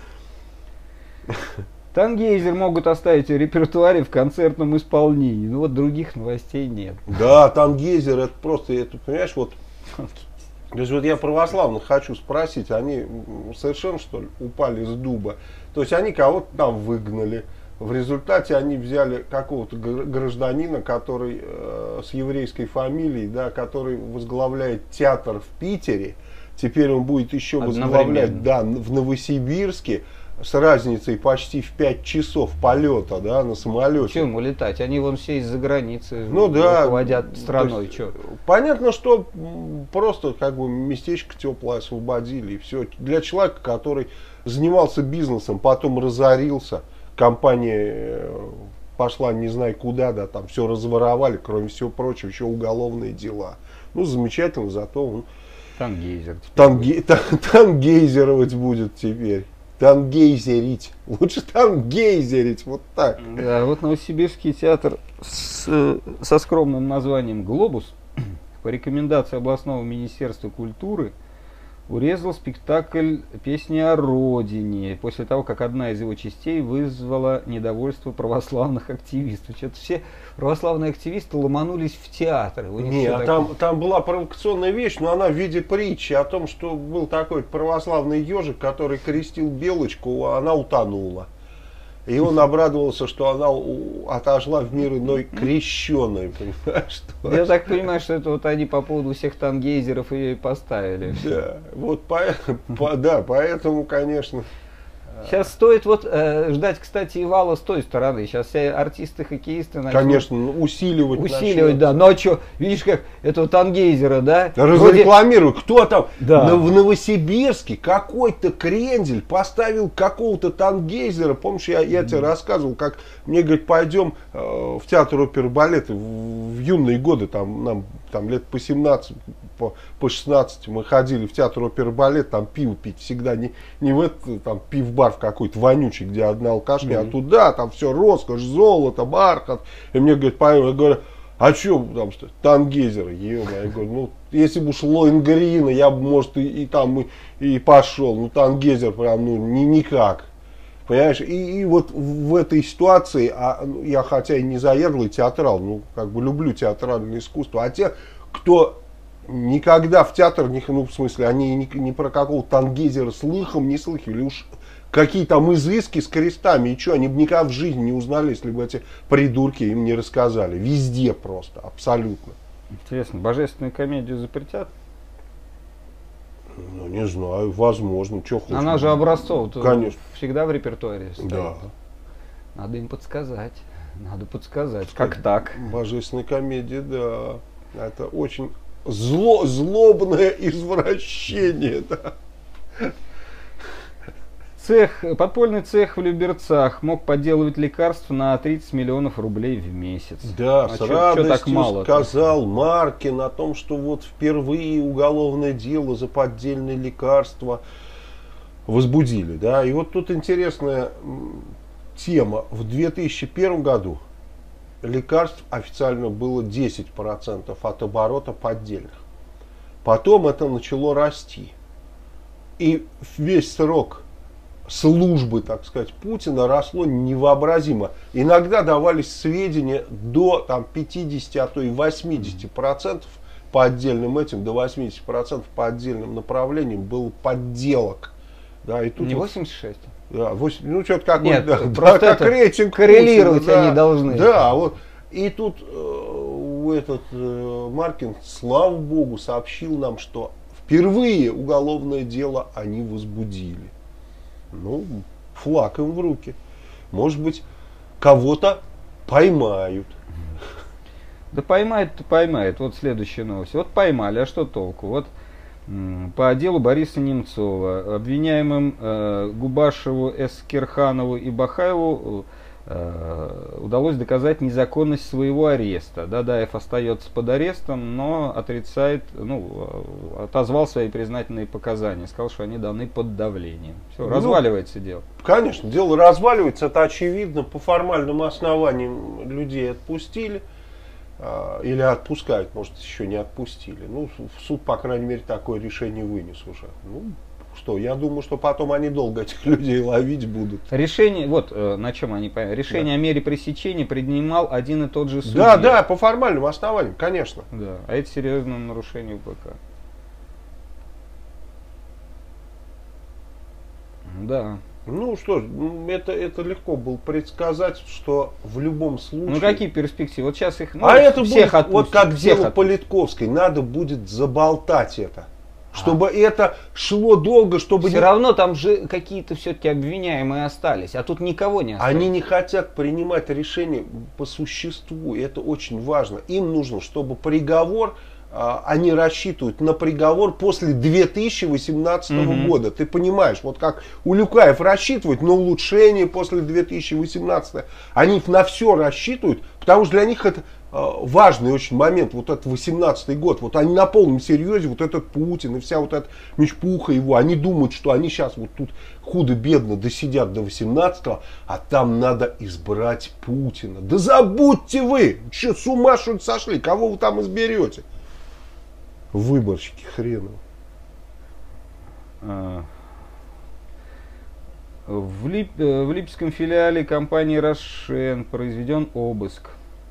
Тангейзер могут оставить в репертуаре в концертном исполнении. Ну вот других новостей нет. Да, Тангейзер это просто, это, понимаешь, вот. То есть вот я православных хочу спросить, они совершенно что ли упали с дуба? То есть они кого-то там выгнали. В результате они взяли какого-то гражданина, который с еврейской фамилией, да, который возглавляет театр в Питере. Теперь он будет еще возглавлять, да, в Новосибирске. С разницей почти в 5 часов полета, да, на самолете. Чем улетать? Они вон все из-за границы, ну, да, руководят страной. Понятно, что просто как бы местечко теплое освободили и все. Для человека, который занимался бизнесом, потом разорился, компания пошла не знаю куда, да, там все разворовали, кроме всего прочего, еще уголовные дела. Ну, замечательно, зато он тангейзеровать будет теперь. Тангейзерить. Лучше тангейзерить. Вот так. Да, вот Новосибирский театр со скромным названием «Глобус» по рекомендации областного министерства культуры урезал спектакль «Песни о Родине» после того, как одна из его частей вызвала недовольство православных активистов. Что-то все православные активисты ломанулись в театр. Нет, там была провокационная вещь, но она в виде притчи о том, что был такой православный ежик, который крестил белочку, а она утонула. И он обрадовался, что она отошла в мир иной крещеной, понимаешь? Я так понимаю, что это вот они по поводу всех тангейзеров ее и поставили. Да, вот поэтому, конечно. Сейчас стоит вот ждать, кстати, и вала с той стороны. Сейчас все артисты, хоккеисты начнут... Конечно, усиливать, да. Ну а что, видишь, как этого тангейзера, да? Разрекламируй, кто там да. В Новосибирске какой-то крендель поставил какого-то тангейзера. Помнишь, я тебе рассказывал, как мне, говорит, пойдем в театр оперы и балета в юные годы, нам лет по 17, по 16 мы ходили в театр оперы и балет, там пиво пить всегда, не в этот там пив-бар в какой-то вонючий, где одна алкашня, а туда там все роскошь, золото, бархат. И мне говорит, я говорю, а что там что? Тангейзер, ё-моё, я говорю, ну если бы уж Лоенгрина, я бы, может, и там и пошел, ну Тангейзер прям, ну никак. Понимаешь, и вот в этой ситуации, я хотя и не заядлый театрал, ну как бы люблю театральное искусство, а те, кто никогда в театр, ну в смысле, они ни про какого тангейзера слыхом не слыхивали, уж какие там изыски с крестами, и что, они бы никогда в жизни не узнали, если бы эти придурки им не рассказали. Везде просто, абсолютно. Интересно, божественную комедию запретят? Ну, не знаю, возможно. Что хочешь. Она же образцов, конечно, всегда в репертуаре стоит. Да. Надо им подсказать. Как так? Божественная комедия, да. Это очень злобное извращение, да. Подпольный цех в Люберцах мог подделывать лекарства на 30 миллионов рублей в месяц. Да, а с радостью мало сказал Маркин о том, что вот впервые уголовное дело за поддельные лекарства возбудили. Да? И вот тут интересная тема. В 2001 году лекарств официально было 10% от оборота поддельных. Потом это начало расти. И весь срок службы, так сказать, Путина росло невообразимо. Иногда давались сведения до там, 50, а то и 80% по отдельным этим, до 80% по отдельным направлениям было подделок. Да, и тут не вот, 86? Да, 8, ну что-то какой-то, нет, да, просто как рейтинг коррелировать Путина, да, они должны. Да, вот. И тут Маркин, слава богу, сообщил нам, что впервые уголовное дело они возбудили. Ну, флаг им в руки. Может быть, кого-то поймают. Да поймает-то поймает. Вот следующая новость. Вот поймали, а что толку? Вот по делу Бориса Немцова обвиняемым Губашеву, Эскерханову и Бахаеву удалось доказать незаконность своего ареста. Дадаев остается под арестом, но отрицает, отозвал свои признательные показания. Сказал, что они даны под давлением. Все, разваливается дело. Конечно, дело разваливается, это очевидно. По формальным основаниям людей отпустили. Или отпускают, может, еще не отпустили. Ну, суд, по крайней мере, такое решение вынес уже. Ну, что, я думаю, что потом они долго этих людей ловить будут. Решение, вот на чем они поняли. Решение о мере пресечения принимал один и тот же судья. Да, по формальным основаниям, конечно. Да, а это серьезное нарушение УПК. Да. Ну что ж, это легко было предсказать, что в любом случае... Ну какие перспективы? Вот сейчас их это всех будет, отпустят, вот как всех дело отпустят. Политковской, надо будет заболтать это. Чтобы это шло долго, чтобы... Все равно там же какие-то все-таки обвиняемые остались, а тут никого не осталось. Они не хотят принимать решения по существу, и это очень важно. Им нужно, чтобы приговор... Они рассчитывают на приговор после 2018 года. Ты понимаешь, вот как Улюкаев рассчитывает на улучшение после 2018. Они на все рассчитывают, потому что для них это важный очень момент, вот этот 18 год. Вот они на полном серьезе, вот этот Путин и вся вот эта мечпуха его, они думают, что они сейчас вот тут худо-бедно досидят до 18-го, а там надо избрать Путина. Да забудьте вы! Че, с ума что ли сошли? Кого вы там изберете? Выборщики хреновы. В липецком филиале компании «Рошен» произведен обыск.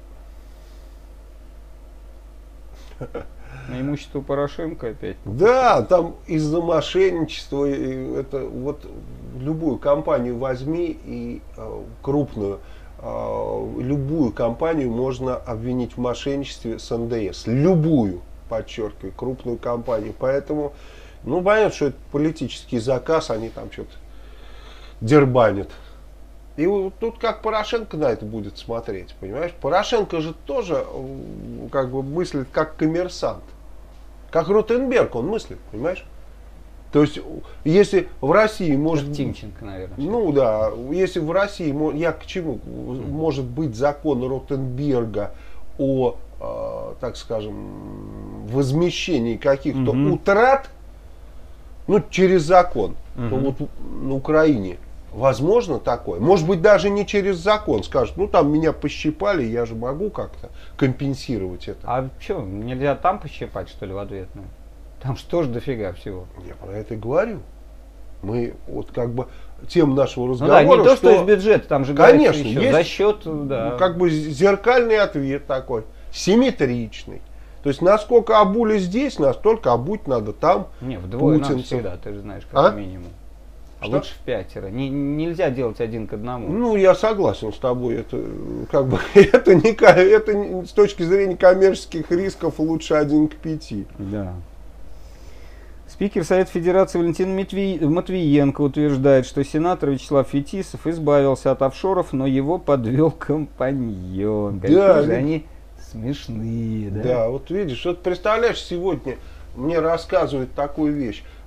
На имущество Порошенко опять? Да, там из-за мошенничества, это вот любую компанию возьми и крупную, любую компанию можно обвинить в мошенничестве с НДС. Любую. Подчеркиваю, крупную компанию. Поэтому, понятно, что это политический заказ, они там что-то дербанят. И вот тут как Порошенко на это будет смотреть, понимаешь? Порошенко же тоже как бы мыслит как коммерсант. Как Ротенберг он мыслит, понимаешь? То есть, если в России может... Тимченко, наверное. Если в России, я к чему? Может быть закон Ротенберга о, так скажем, возмещении каких-то утрат, через закон, то вот на Украине возможно такое. Может быть, даже не через закон. Скажут, там меня пощипали, я же могу как-то компенсировать это. А что, нельзя там пощипать, что ли, в ответную? Там что ж дофига всего. Я про это и говорю. Мы вот как бы тем нашего разговора, не то, что из бюджета, там же конечно, еще есть за счет, да. Как бы зеркальный ответ такой, симметричный. То есть, насколько обули здесь, настолько обуть надо там. Не, вдвое надо путинцев. всегда, ты же знаешь, как минимум. А что? Лучше в 5. Нельзя делать 1 к 1. Я согласен с тобой. Это как бы это с точки зрения коммерческих рисков лучше 1 к 5. Да. Спикер Совета Федерации Валентин Матвиенко утверждает, что сенатор Вячеслав Фетисов избавился от офшоров, но его подвел компаньон. Какие же они смешные, да? Да, вот видишь, вот представляешь, сегодня мне рассказывают такую вещь.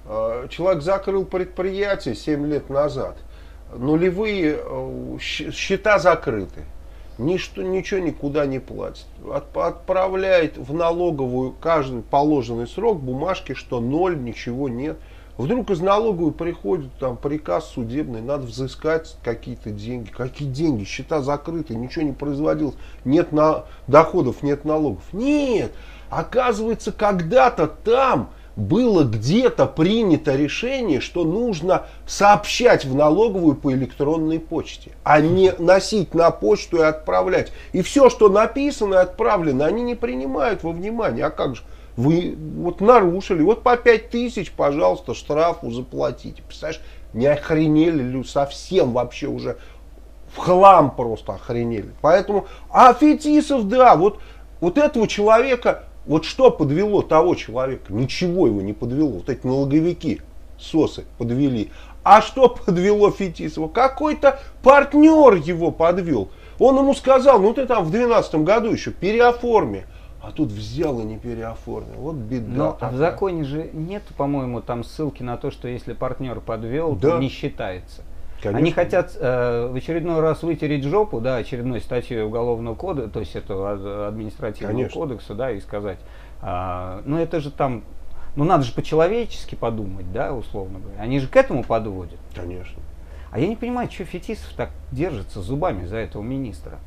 Человек закрыл предприятие 7 лет назад. Нулевые счета закрыты. Ничего никуда не платит. Отправляет в налоговую каждый положенный срок бумажки, что ноль, ничего нет. Вдруг из налоговой приходит там приказ судебный, надо взыскать какие-то деньги. Какие деньги? Счета закрыты, ничего не производилось. Нет доходов, нет налогов. Нет! Оказывается, когда-то там было где-то принято решение, что нужно сообщать в налоговую по электронной почте, а не носить на почту и отправлять. И все, что написано и отправлено, они не принимают во внимание. А как же? Вы вот нарушили, вот по 5000, пожалуйста, штрафу заплатите. Представляешь, не охренели люди совсем вообще уже в хлам просто охренели. Поэтому, а Фетисов, да, вот этого человека. Вот что подвело того человека? Ничего его не подвело. Вот эти налоговики, сосы подвели. А что подвело Фетисова? Какой-то партнер его подвел. Он ему сказал, ну ты там в 2012 году еще переоформи. А тут взял и не переоформил. Вот беда. Но в законе же нет, по-моему, там ссылки на то, что если партнер подвел, да, то не считается. Конечно. Они хотят в очередной раз вытереть жопу, да, очередной статьей Уголовного кодекса, то есть этого административного, конечно, кодекса, да, и сказать, ну это же там, ну надо же по-человечески подумать, да, условно говоря. Они же к этому подводят. Конечно. А я не понимаю, что Фетисов так держится зубами за этого министра.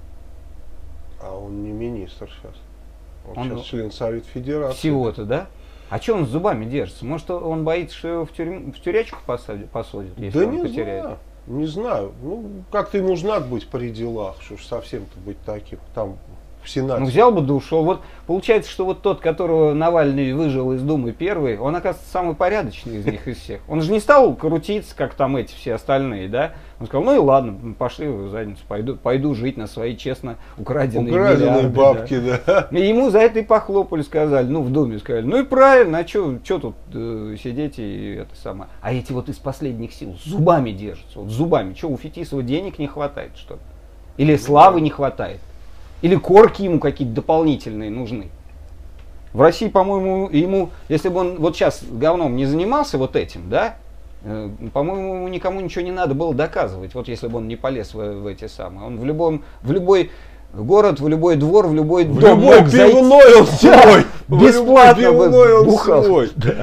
А он не министр сейчас. Он сейчас член Совета Федерации. Всего-то, да? А что он с зубами держится? Может, он боится, что его в тюрячку посадят, если он потеряет? Знаю. Не знаю. Ну, как-то ему же надо быть при делах, что ж совсем-то быть таким. Там в Сенате. Ну, взял бы да ушел. Вот получается, что вот тот, которого Навальный выжил из Думы первый, он, оказывается, самый порядочный из них из всех. Он же не стал крутиться, как там эти все остальные, да? Он сказал, ну и ладно, пошли в задницу, пойду жить на свои честно украденные миллиарды, бабки, да. И ему за это и похлопали, сказали, ну в Думе сказали, ну и правильно, а что тут сидеть и это самое. А эти вот из последних сил зубами держатся, вот зубами. Что, у Фетисова денег не хватает, что ли? Или славы не хватает? Или корки ему какие-то дополнительные нужны? В России, по-моему, ему, если бы он вот сейчас говном не занимался вот этим, да, по-моему, ему никому ничего не надо было доказывать, вот если бы он не полез в эти самые. Он в любой город, в любой двор, в любой дом мог зайти. Пивной он свой! Бесплатно бы бухал. Свой. Да.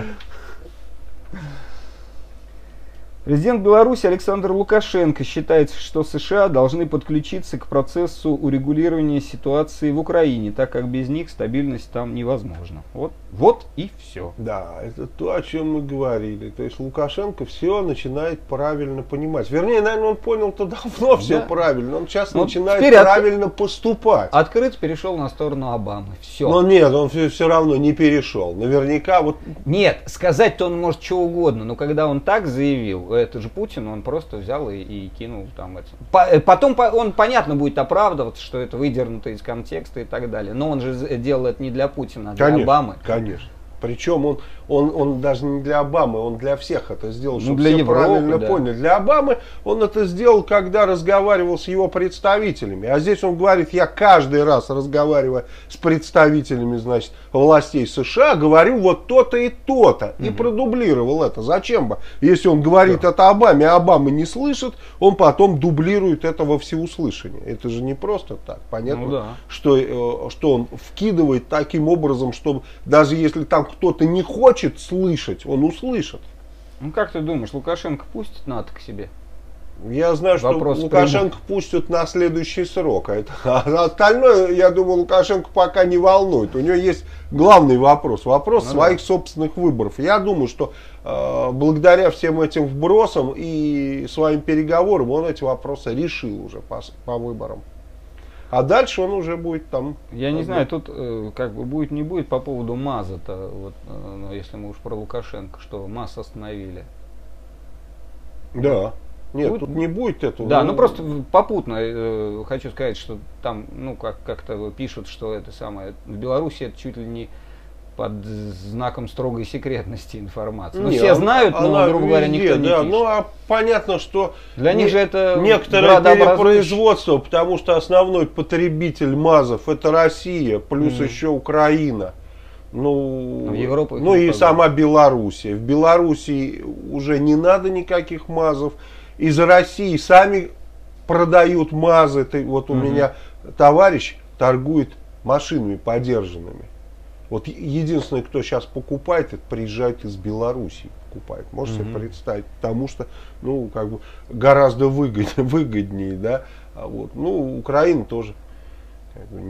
Президент Беларуси Александр Лукашенко считает, что США должны подключиться к процессу урегулирования ситуации в Украине, так как без них стабильность там невозможна. Вот и все. Да, это то, о чем мы говорили. То есть Лукашенко все начинает правильно понимать. Вернее, наверное, он понял-то давно все правильно. Он сейчас начинает правильно поступать. Открыто перешел на сторону Обамы. Все. Но нет, он все равно не перешел. Наверняка вот... Нет, сказать-то он может что угодно, но когда он так заявил, это же Путин, он просто взял и кинул там это. Потом он, понятно, будет оправдываться, что это выдернуто из контекста и так далее. Но он же делал это не для Путина, а для Обамы. Конечно. Причем он даже не для Обамы, он для всех это сделал, чтобы для все Европы, правильно да. поняли. Для Обамы он это сделал, когда разговаривал с его представителями. А здесь он говорит, я каждый раз, разговаривая с представителями, значит, властей США, говорю вот то-то и то-то. И продублировал это. Зачем бы? Если он говорит это Обаме, а Обама не слышит, он потом дублирует это во всеуслышание. Это же не просто так. Понятно, что он вкидывает таким образом, чтобы даже если там кто-то не хочет слышать, он услышит. Ну как ты думаешь, Лукашенко пустит НАТО к себе? Я знаю, что Лукашенко пустят на следующий срок. А остальное, я думаю, Лукашенко пока не волнует. У него есть главный вопрос. Вопрос своих собственных выборов. Я думаю, что благодаря всем этим вбросам и своим переговорам он эти вопросы решил уже по выборам. А дальше он уже будет там... Я не знаю, тут как бы будет, не будет по поводу МАЗа-то, вот, если мы уж про Лукашенко, что МАЗ остановили. Да. Нет, тут не будет этого. Да, ну просто попутно хочу сказать, что там, ну как-то пишут, что это самое, в Беларуси это чуть ли не под знаком строгой секретности информации. Ну, все знают, но, грубо говоря, никто не пишет. Ну, а понятно, что для них же это некоторое перепроизводство, потому что основной потребитель МАЗов это Россия, плюс еще Украина. Ну, В Европу ну и не сама Белоруссия. В Белоруссии уже не надо никаких МАЗов. Из России сами продают МАЗы. Вот у меня товарищ торгует машинами подержанными. Вот единственное, кто сейчас покупает, это приезжают из Белоруссии покупает. Можете себе представить, потому что, ну, как бы гораздо выгоднее, да. А вот, ну, Украина тоже как бы,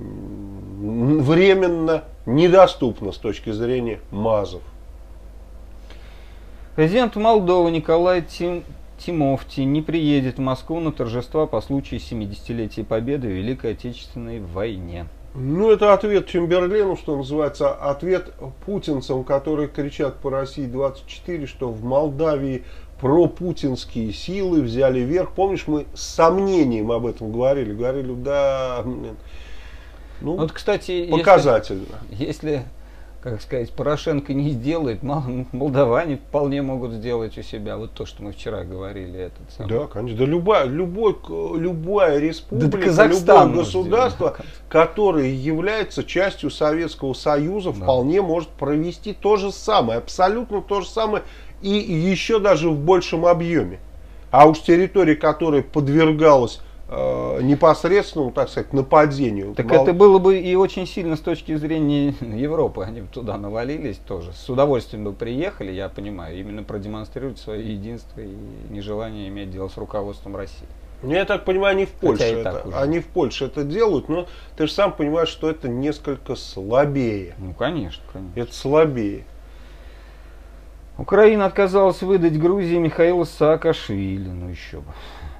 временно недоступна с точки зрения МАЗов. Президент Молдовы Николай Тимофти не приедет в Москву на торжества по случаю 70-летия Победы в Великой Отечественной войне. Ну, это ответ Чемберлену, что называется, ответ путинцам, которые кричат по России 24, что в Молдавии пропутинские силы взяли верх. Помнишь, мы с сомнением об этом говорили, да, ну, вот, кстати, показательно. Если, как сказать, Порошенко не сделает, молдаване вполне могут сделать у себя вот то, что мы вчера говорили. Этот самый. Да, конечно. Да любая республика, да любое государство, которое является частью Советского Союза, вполне может провести то же самое, абсолютно то же самое, и еще даже в большем объеме. А уж территория, которая подвергалась непосредственному, так сказать, нападению. Так это было бы и очень сильно с точки зрения Европы. Они бы туда навалились тоже. С удовольствием бы приехали, я понимаю, именно продемонстрировать свое единство и нежелание иметь дело с руководством России. Ну, я так понимаю, они в Польше они в Польше это делают, но ты же сам понимаешь, что это несколько слабее. Ну, конечно, конечно. Это слабее. Украина отказалась выдать Грузии Михаила Саакашвили. Ну, еще бы.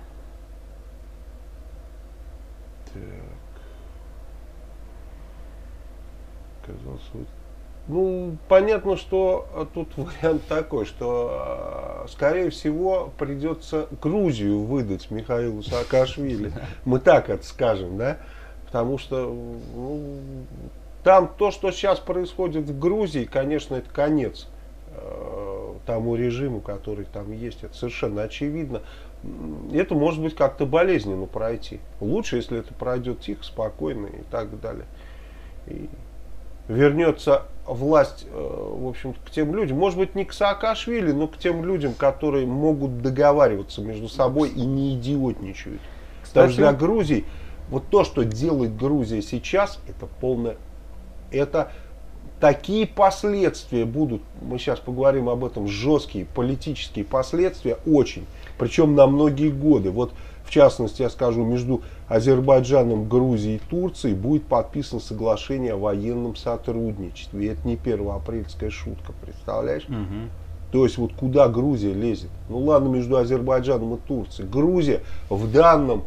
Ну, понятно, что тут вариант такой, что, скорее всего, придется Грузию выдать Михаилу Саакашвили. Мы так это скажем, да? Потому что ну, там то, что сейчас происходит в Грузии, конечно, это конец тому режиму, который там есть. Это совершенно очевидно. Это может быть как-то болезненно пройти. Лучше, если это пройдет тихо, спокойно и так далее. И вернется власть, в общем, к тем людям, может быть, не к Саакашвили, но к тем людям, которые могут договариваться между собой и не идиотничают. Потому что для Грузии, вот то, что делает Грузия сейчас, это полное, это такие последствия будут, мы сейчас поговорим об этом, жесткие политические последствия, очень, причем на многие годы. Вот, в частности, я скажу, между Азербайджаном, Грузией и Турцией будет подписано соглашение о военном сотрудничестве. И это не первоапрельская шутка, представляешь? То есть вот куда Грузия лезет? Ну ладно, между Азербайджаном и Турцией. Грузия в данном,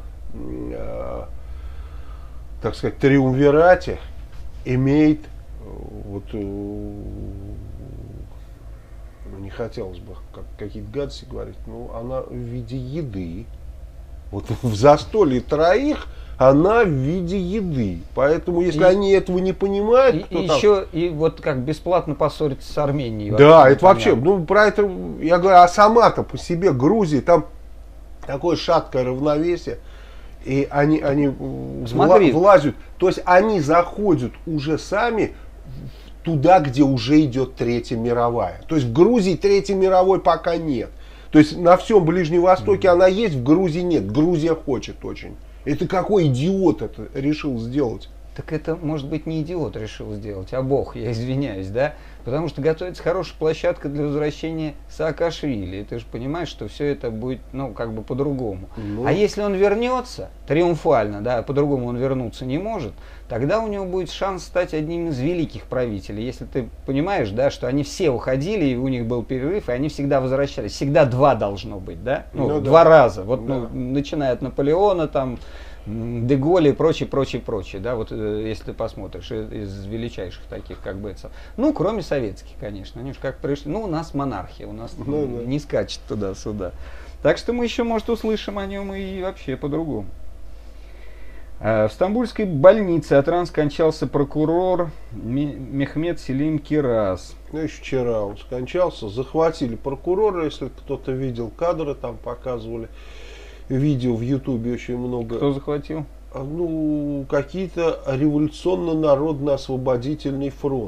так сказать, триумвирате имеет, вот, не хотелось бы какие-то гадости говорить, но она в виде еды. Вот в застолье троих она в виде еды. Поэтому, если они этого не понимают... И еще, и вот как бесплатно поссориться с Арменией. Да, это вообще, ну, про это, я говорю, а сама-то по себе Грузия, там такое шаткое равновесие, и они влазят, то есть они заходят уже сами туда, где уже идет Третья мировая. То есть в Грузии Третьей мировой пока нет. То есть на всем Ближнем Востоке она есть, в Грузии нет. Грузия хочет очень. Это какой идиот это решил сделать? Так это, может быть, не идиот решил сделать, а Бог, я извиняюсь, да? Потому что готовится хорошая площадка для возвращения Саакашвили. И ты же понимаешь, что все это будет, ну, как бы по-другому. Ну. А если он вернется триумфально, да, по-другому он вернуться не может, тогда у него будет шанс стать одним из великих правителей. Если ты понимаешь, да, что они все уходили, и у них был перерыв, и они всегда возвращались. Всегда два должно быть, да? Ну, два раза. Вот, да. Ну, начиная от Наполеона, там, де Голля и прочее, да, вот если ты посмотришь, из величайших таких, как бы, ну, кроме советских, конечно, они же как пришли, ну, у нас монархия, у нас не скачет туда-сюда. Так что мы еще, может, услышим о нем и вообще по-другому. В стамбульской больнице от ран скончался прокурор Мехмет Селим Кирас. Ну, еще вчера он скончался, захватили прокурора, если кто-то видел кадры, там показывали. Видео в Ютубе очень много. Кто захватил? Ну, какие-то революционно-народно-освободительный фронт.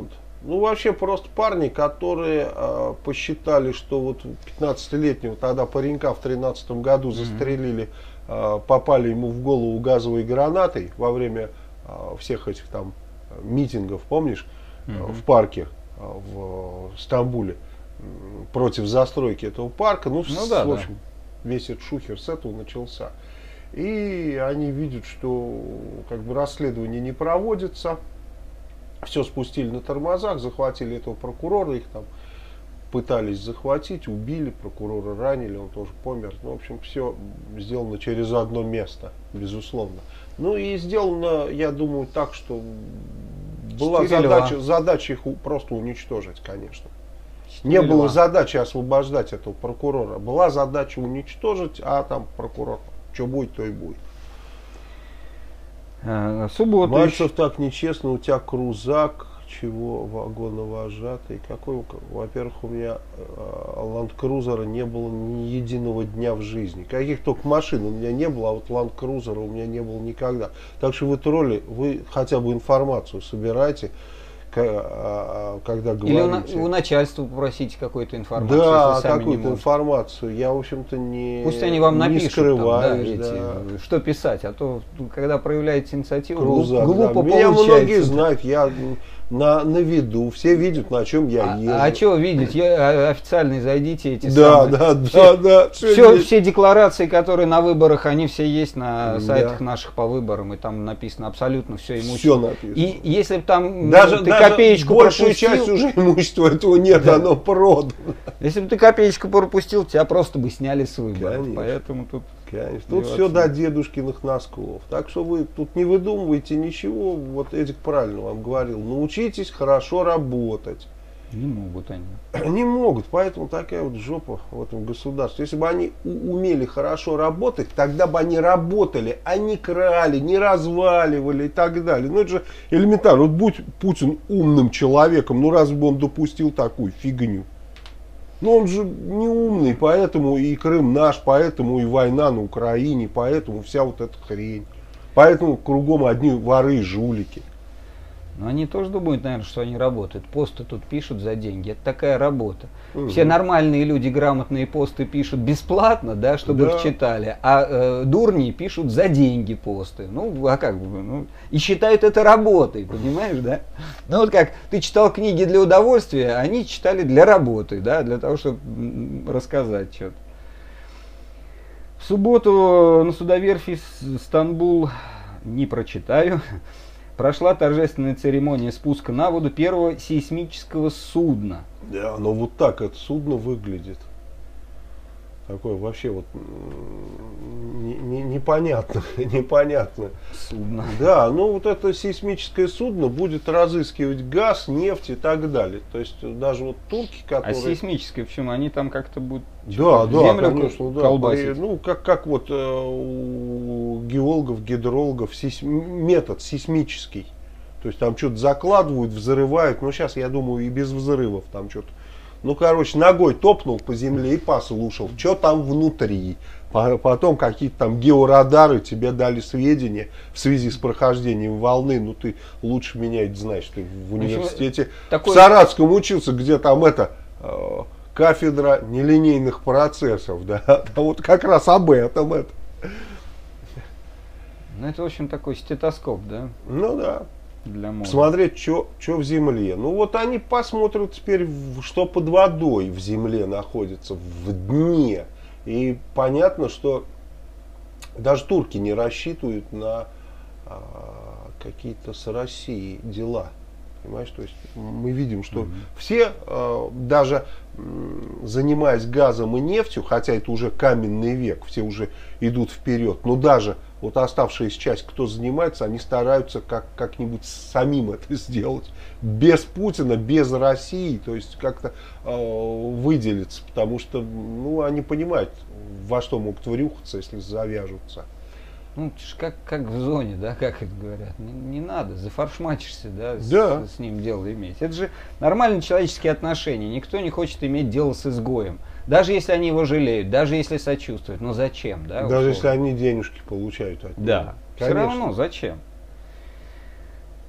Ну, вообще просто парни, которые посчитали, что вот 15-летнего тогда паренька в 13 году застрелили, попали ему в голову газовой гранатой во время всех этих там митингов, помнишь, в парке в Стамбуле против застройки этого парка. Ну, да, в общем, весь этот шухер с этого начался. И они видят, что как бы расследование не проводится. Все спустили на тормозах, захватили этого прокурора, их там пытались захватить, убили, прокурора ранили, он тоже помер. Ну, в общем, все сделано через одно место, безусловно. Ну и сделано, я думаю, так, что была задача их просто уничтожить, конечно. Не было задачи освобождать этого прокурора. Была задача уничтожить, а там прокурор, что будет, то и будет. Субботу. Мальцев, так нечестно, у тебя крузак, чего вагоновожатый? Какой? Во-первых, у меня Ланд-Крузера не было ни единого дня в жизни. Каких только машин у меня не было, а вот Ланд-Крузера у меня не было никогда. Так что вы тролли, вы хотя бы информацию собирайте, когда говорите. Или у начальства попросите какую-то информацию. Да, какую-то информацию. Я, в общем-то, Пусть они вам напишут, скрываюсь. Что писать, а то, когда проявляете инициативу, Крузак, глупо меня получается. многие знают, я на виду, все видят, на чем я езжу. А что видеть? Официально зайдите эти все декларации, которые на выборах, они все есть на сайтах наших по выборам, и там написано абсолютно все имущество. Все написано. И если бы там даже копеечку большую пропустил, часть уже имущества этого нет, оно продано. Если бы ты копеечку пропустил, тебя просто бы сняли с выборов. Конечно. Поэтому тут... Конечно. Тут все до дедушкиных носков. Так что вы тут не выдумывайте ничего. Вот Эдик правильно вам говорил. Научитесь хорошо работать. Не могут они. Не могут, поэтому такая вот жопа в этом государстве. Если бы они умели хорошо работать, тогда бы они работали, а не крали, не разваливали и так далее. Ну это же элементарно. Вот будь Путин умным человеком, ну разве бы он допустил такую фигню? Но он же не умный, поэтому и Крым наш, поэтому и война на Украине, поэтому вся вот эта хрень. Поэтому кругом одни воры и жулики. Но они тоже думают, наверное, что они работают. Посты тут пишут за деньги. Это такая работа. Все нормальные люди, грамотные посты пишут бесплатно, да, чтобы их читали. А дурни пишут за деньги посты. Ну, а как бы? Ну, и считают это работой, понимаешь, да? Ну, вот как ты читал книги для удовольствия, они читали для работы, да, для того, чтобы рассказать что-то. В субботу на судоверфи Стамбул, не прочитаю, прошла торжественная церемония спуска на воду первого сейсмического судна. Да, но вот так это судно выглядит. Такое вообще вот непонятно, непонятно. Судно. Да, ну вот это сейсмическое судно будет разыскивать газ, нефть и так далее. То есть даже вот турки, которые... А сейсмическое, почему? Они там как-то будут землю, конечно, колбасить? Ну, как вот у геологов, гидрологов метод сейсмический. То есть там что-то закладывают, взрывают. Ну, сейчас, я думаю, и без взрывов там что-то. Ну, короче, ногой топнул по земле и послушал, что там внутри. Потом какие-то там георадары тебе дали сведения в связи с прохождением волны. Ну, ты лучше меня это знаешь. Ты в университете в Саратском учился, где там кафедра нелинейных процессов. Да? А вот как раз об этом это. Ну, это, в общем, такой стетоскоп, да? Ну, да. Для мозга. Смотреть, что в земле. Ну вот они посмотрят теперь, что под водой в земле находится, в дне. И понятно, что даже турки не рассчитывают на какие-то с Россией дела. Понимаешь, то есть мы видим, что все, даже занимаясь газом и нефтью, хотя это уже каменный век, все уже идут вперед, но даже вот оставшаяся часть, кто занимается, они стараются как-нибудь самим это сделать. Без Путина, без России, то есть как-то выделиться, потому что ну, они понимают, во что могут врюхаться, если завяжутся. Ну, как в зоне, да, как это говорят. Не надо, зафаршмачишься, да, с ним дело иметь. Это же нормальные человеческие отношения. Никто не хочет иметь дело с изгоем. Даже если они его жалеют, даже если сочувствуют. Но зачем, да? Даже если они денежки получают от него. Да, все равно зачем?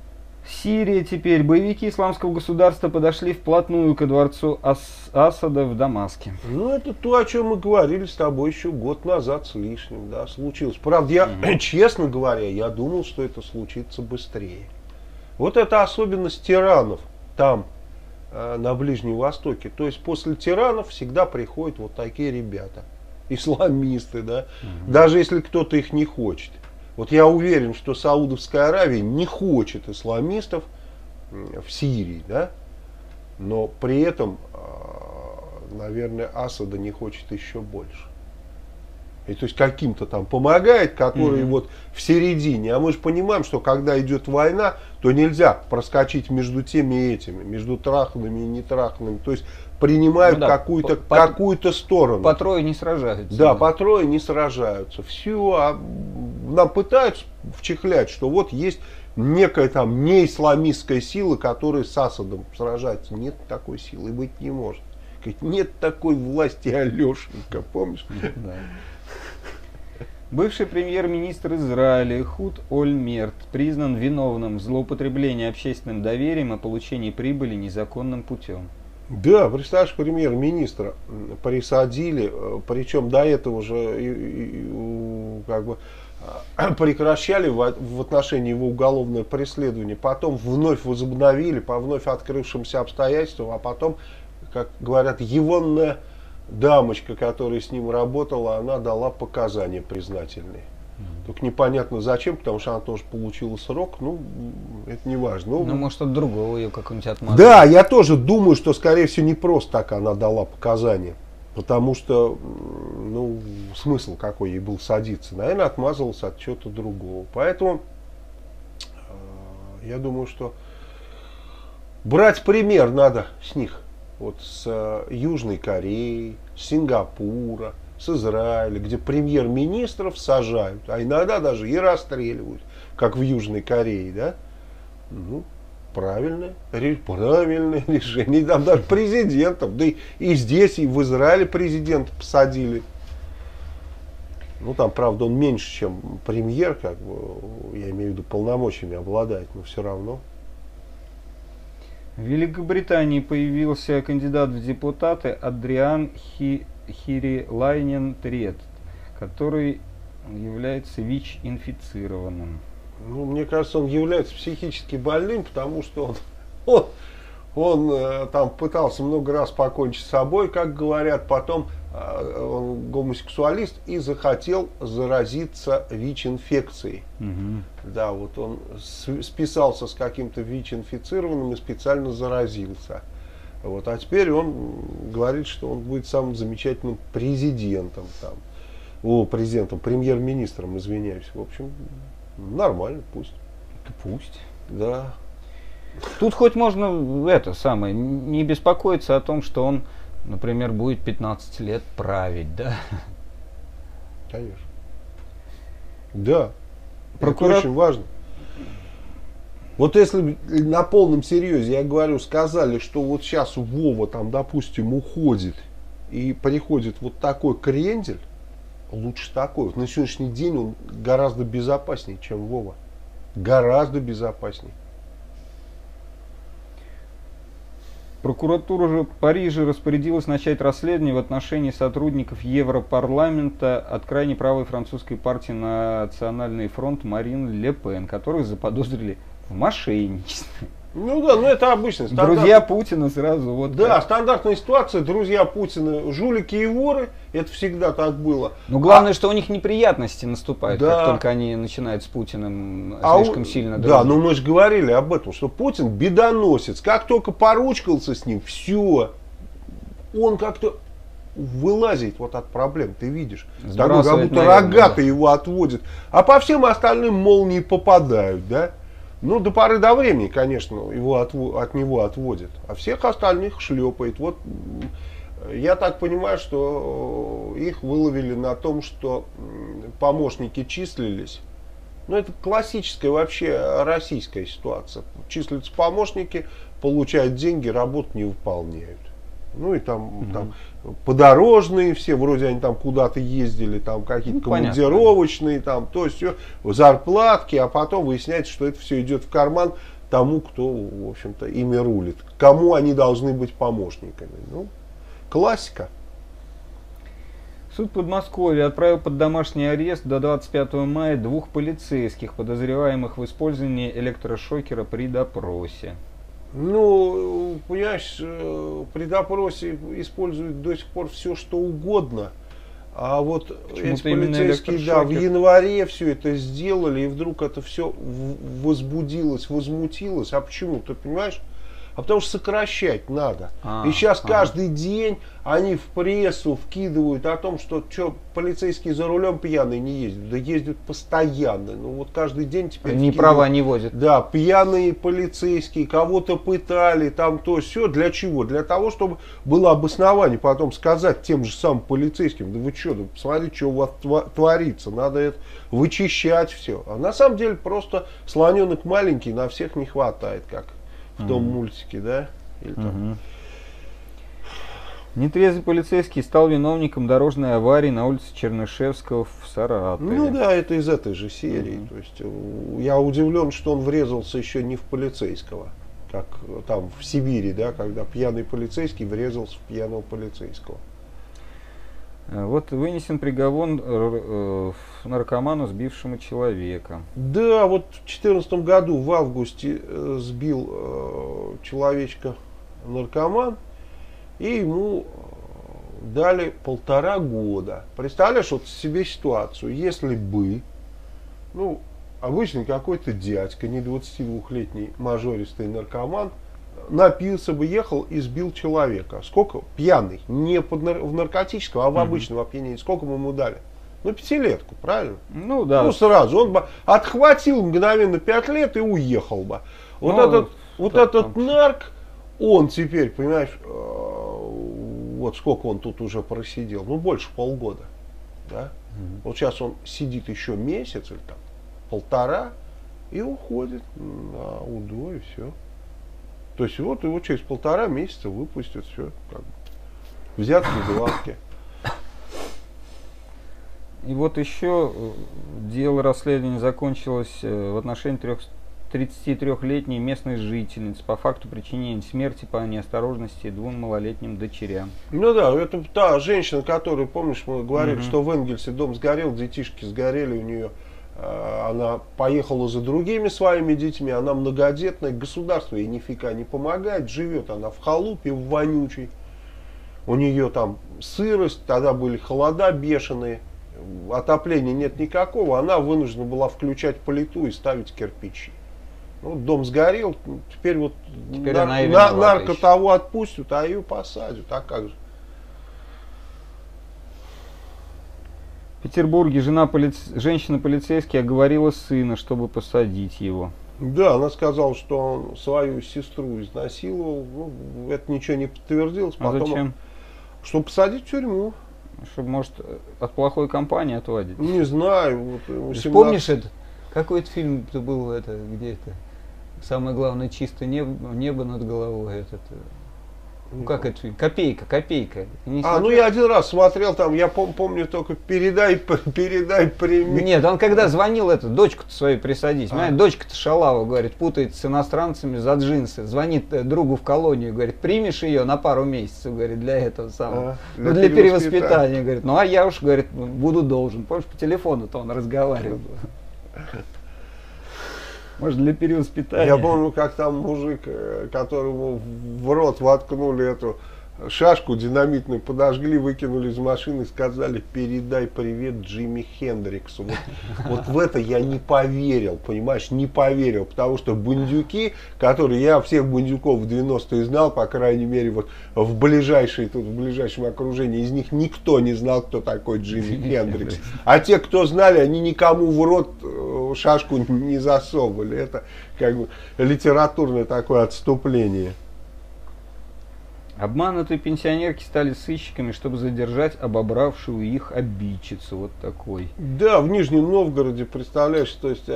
Сирия теперь. Боевики исламского государства подошли вплотную ко дворцу Асада в Дамаске. Ну, это то, о чем мы говорили с тобой еще год назад с лишним, да, случилось. Правда, я, честно говоря, я думал, что это случится быстрее. Вот это особенность тиранов там, на Ближнем Востоке. То есть после тиранов всегда приходят вот такие ребята, исламисты, да, даже если кто-то их не хочет. Вот я уверен, что Саудовская Аравия не хочет исламистов в Сирии, да, но при этом, наверное, Асада не хочет еще больше. И то есть каким-то там помогает, который вот в середине. А мы же понимаем, что когда идет война, то нельзя проскочить между теми и этими, между траханными и нетраханными. То есть принимают какую-то сторону. По трое не сражаются. Да, по трое не сражаются. Все, а нам пытаются вчехлять, что вот есть некая там неисламистская сила, которая с Асадом сражается. Нет такой силы, быть не может. Нет такой власти Алешенька, помнишь? Да. Бывший премьер-министр Израиля Эхуд Ольмерт признан виновным в злоупотреблении общественным доверием и получении прибыли незаконным путем. Да, представляешь, премьер-министра присадили, причем до этого же как бы прекращали в отношении его уголовное преследование, потом вновь возобновили по вновь открывшимся обстоятельствам, а потом, как говорят, егонная дамочка, которая с ним работала, она дала показания признательные. Только непонятно зачем, потому что она тоже получила срок, ну, это не важно. Ну, может, от другого ее как-нибудь отмазали. Да, я тоже думаю, что, скорее всего, не просто так она дала показания. Потому что, ну, смысл какой ей был садиться. Наверное, отмазалась от чего-то другого. Поэтому, я думаю, что брать пример надо с них. Вот с Южной Кореи, с Сингапура, с Израиля, где премьер-министров сажают, а иногда даже и расстреливают, как в Южной Корее, да? Ну, правильное решение. И там даже президентов, да и здесь, и в Израиле президента посадили. Ну, там, правда, он меньше, чем премьер, как бы, я имею в виду, полномочиями обладает, но все равно. В Великобритании появился кандидат в депутаты Адриан Хирилайнен-Трет, который является ВИЧ-инфицированным. Ну, мне кажется, он является психически больным, потому что он там пытался много раз покончить с собой, как говорят, потом он гомосексуалист и захотел заразиться ВИЧ-инфекцией. Да, вот он списался с каким-то ВИЧ-инфицированным и специально заразился. Вот, а теперь он говорит, что он будет самым замечательным президентом, премьер-министром, извиняюсь. В общем, нормально, пусть. Да пусть. Да. Тут хоть можно не беспокоиться о том, что он, например, будет 15 лет править, да? Конечно. Да. Это очень важно. Вот если на полном серьезе, я говорю, сказали, что вот сейчас Вова там, допустим, уходит и приходит вот такой крендель, лучше такой. Вот на сегодняшний день он гораздо безопаснее, чем Вова. Гораздо безопаснее. Прокуратура же Парижа распорядилась начать расследование в отношении сотрудников Европарламента от крайне правой французской партии «Национальный фронт» Марин Ле Пен, которых заподозрили в мошенничестве. Ну да, ну это обычно. Друзья Путина сразу. Вот да, как. Стандартная ситуация, друзья Путина, жулики и воры, это всегда так было. Но главное, что у них неприятности наступают, да. как только они начинают с Путиным слишком сильно дружить. Да, но мы же говорили об этом, что Путин бедоносец. Как только поручкался с ним, все, он как-то вылазит вот от проблем, ты видишь. Такой, как будто рогатый его отводит. А по всем остальным молнии попадают, да? Ну, до поры до времени, конечно, от него отводят. А всех остальных шлепает. Вот я так понимаю, что их выловили на том, что помощники числились. Ну, это классическая вообще российская ситуация. Числятся помощники, получают деньги, работу не выполняют. Ну и там подорожные все, вроде они там куда-то ездили, там какие-то командировочные, там то есть все, зарплатки, а потом выясняется, что это все идет в карман тому, кто, в общем-то, ими рулит. Кому они должны быть помощниками. Ну, классика. Суд Подмосковья отправил под домашний арест до 25 мая 2 полицейских, подозреваемых в использовании электрошокера при допросе. Ну, понимаешь, при допросе используют до сих пор все, что угодно. А вот эти полицейские, да, в январе все это сделали, и вдруг это все возбудилось, возмутилось. А почему? Ты понимаешь? А потому что сокращать надо. И сейчас каждый день они в прессу вкидывают о том, что полицейские за рулем пьяные не ездят. Да ездят постоянно. Ну вот каждый день теперь ни права не возят. Да, пьяные полицейские, кого-то пытали, там то все. Для чего? Для того, чтобы было обоснование потом сказать тем же самым полицейским: да вы что, да посмотрите, что у вас творится. Надо это вычищать все. А на самом деле просто слоненок маленький, на всех не хватает, как в том мультике, да? Или там. Нетрезвый полицейский стал виновником дорожной аварии на улице Чернышевского в Саратове. Ну да, это из этой же серии. То есть я удивлен, что он врезался еще не в полицейского, как там в Сибири, да, когда пьяный полицейский врезался в пьяного полицейского. Вот вынесен приговор наркоману, сбившему человека. Да, вот в 2014 году в августе сбил человечка наркоман, и ему дали 1,5 года. Представляешь, вот себе ситуацию, если бы, ну, обычный какой-то дядька, не 22-летний мажористый наркоман, напился бы, ехал и сбил человека. Сколько? Пьяный. Не в наркотическом, а в обычном опьянении. Сколько бы ему дали? Ну, 5-летку, правильно? Ну, да. Ну, сразу. Он бы отхватил мгновенно 5 лет и уехал бы. Вот этот нарк, он теперь, понимаешь, вот сколько он тут уже просидел? Ну, больше полгода. Да? Вот сейчас он сидит еще месяц или там 1,5 и уходит на УДО, и все. То есть вот его через 1,5 месяца выпустят, все, как бы, взятки, гладки. И вот еще дело расследования закончилось в отношении 33-летней местной жительницы по факту причинения смерти по неосторожности 2 малолетним дочерям. Ну да, это та женщина, которую, помнишь, мы говорили, что в Энгельсе дом сгорел, детишки сгорели у нее. Она поехала за другими своими детьми, она многодетная, государство ей нифига не помогает, живет она в халупе, в вонючей. У нее там сырость, тогда были холода бешеные, отопления нет никакого, она вынуждена была включать плиту и ставить кирпичи. Ну, дом сгорел, теперь вот нарко того отпустят, а ее посадят, а как же? В Петербурге женщина-полицейский оговорила сына, чтобы посадить его. Да, она сказала, что он свою сестру изнасиловал. Ну, это ничего не подтвердилось. Потом, зачем? Чтобы посадить в тюрьму. Чтобы, может, от плохой компании отводить. Не знаю. Вот, 18... Помнишь это? Какой это фильм это был, это, где это? Самое главное, чистое небо над головой. Ну как это фильм? Копейка. Ну я один раз смотрел, там, я помню только передай привет. Нет, он когда звонил, дочку-то свою присадить. Дочка-то шалава, говорит, путается с иностранцами за джинсы. Звонит другу в колонию, говорит, примешь ее на пару месяцев, говорит, для этого самого. Для перевоспитания, говорит. Ну а я уж, говорит, буду должен. Помнишь, по телефону-то он разговаривал. Может, для перевоспитания. Я помню, как там мужик, которому в рот воткнули эту шашку динамитную, подожгли, выкинули из машины и сказали: передай привет Джимми Хендриксу. Вот в это я не поверил, понимаешь, не поверил, потому что бандюки, которые, я всех бандюков в 90-е знал, по крайней мере, вот в ближайшем окружении, из них никто не знал, кто такой Джимми Хендрикс. А те, кто знали, они никому в рот шашку не засовывали. Это как бы литературное такое отступление. Обманутые пенсионерки стали сыщиками, чтобы задержать обобравшую их обидчицу. Вот такой. Да, в Нижнем Новгороде, представляешь, то есть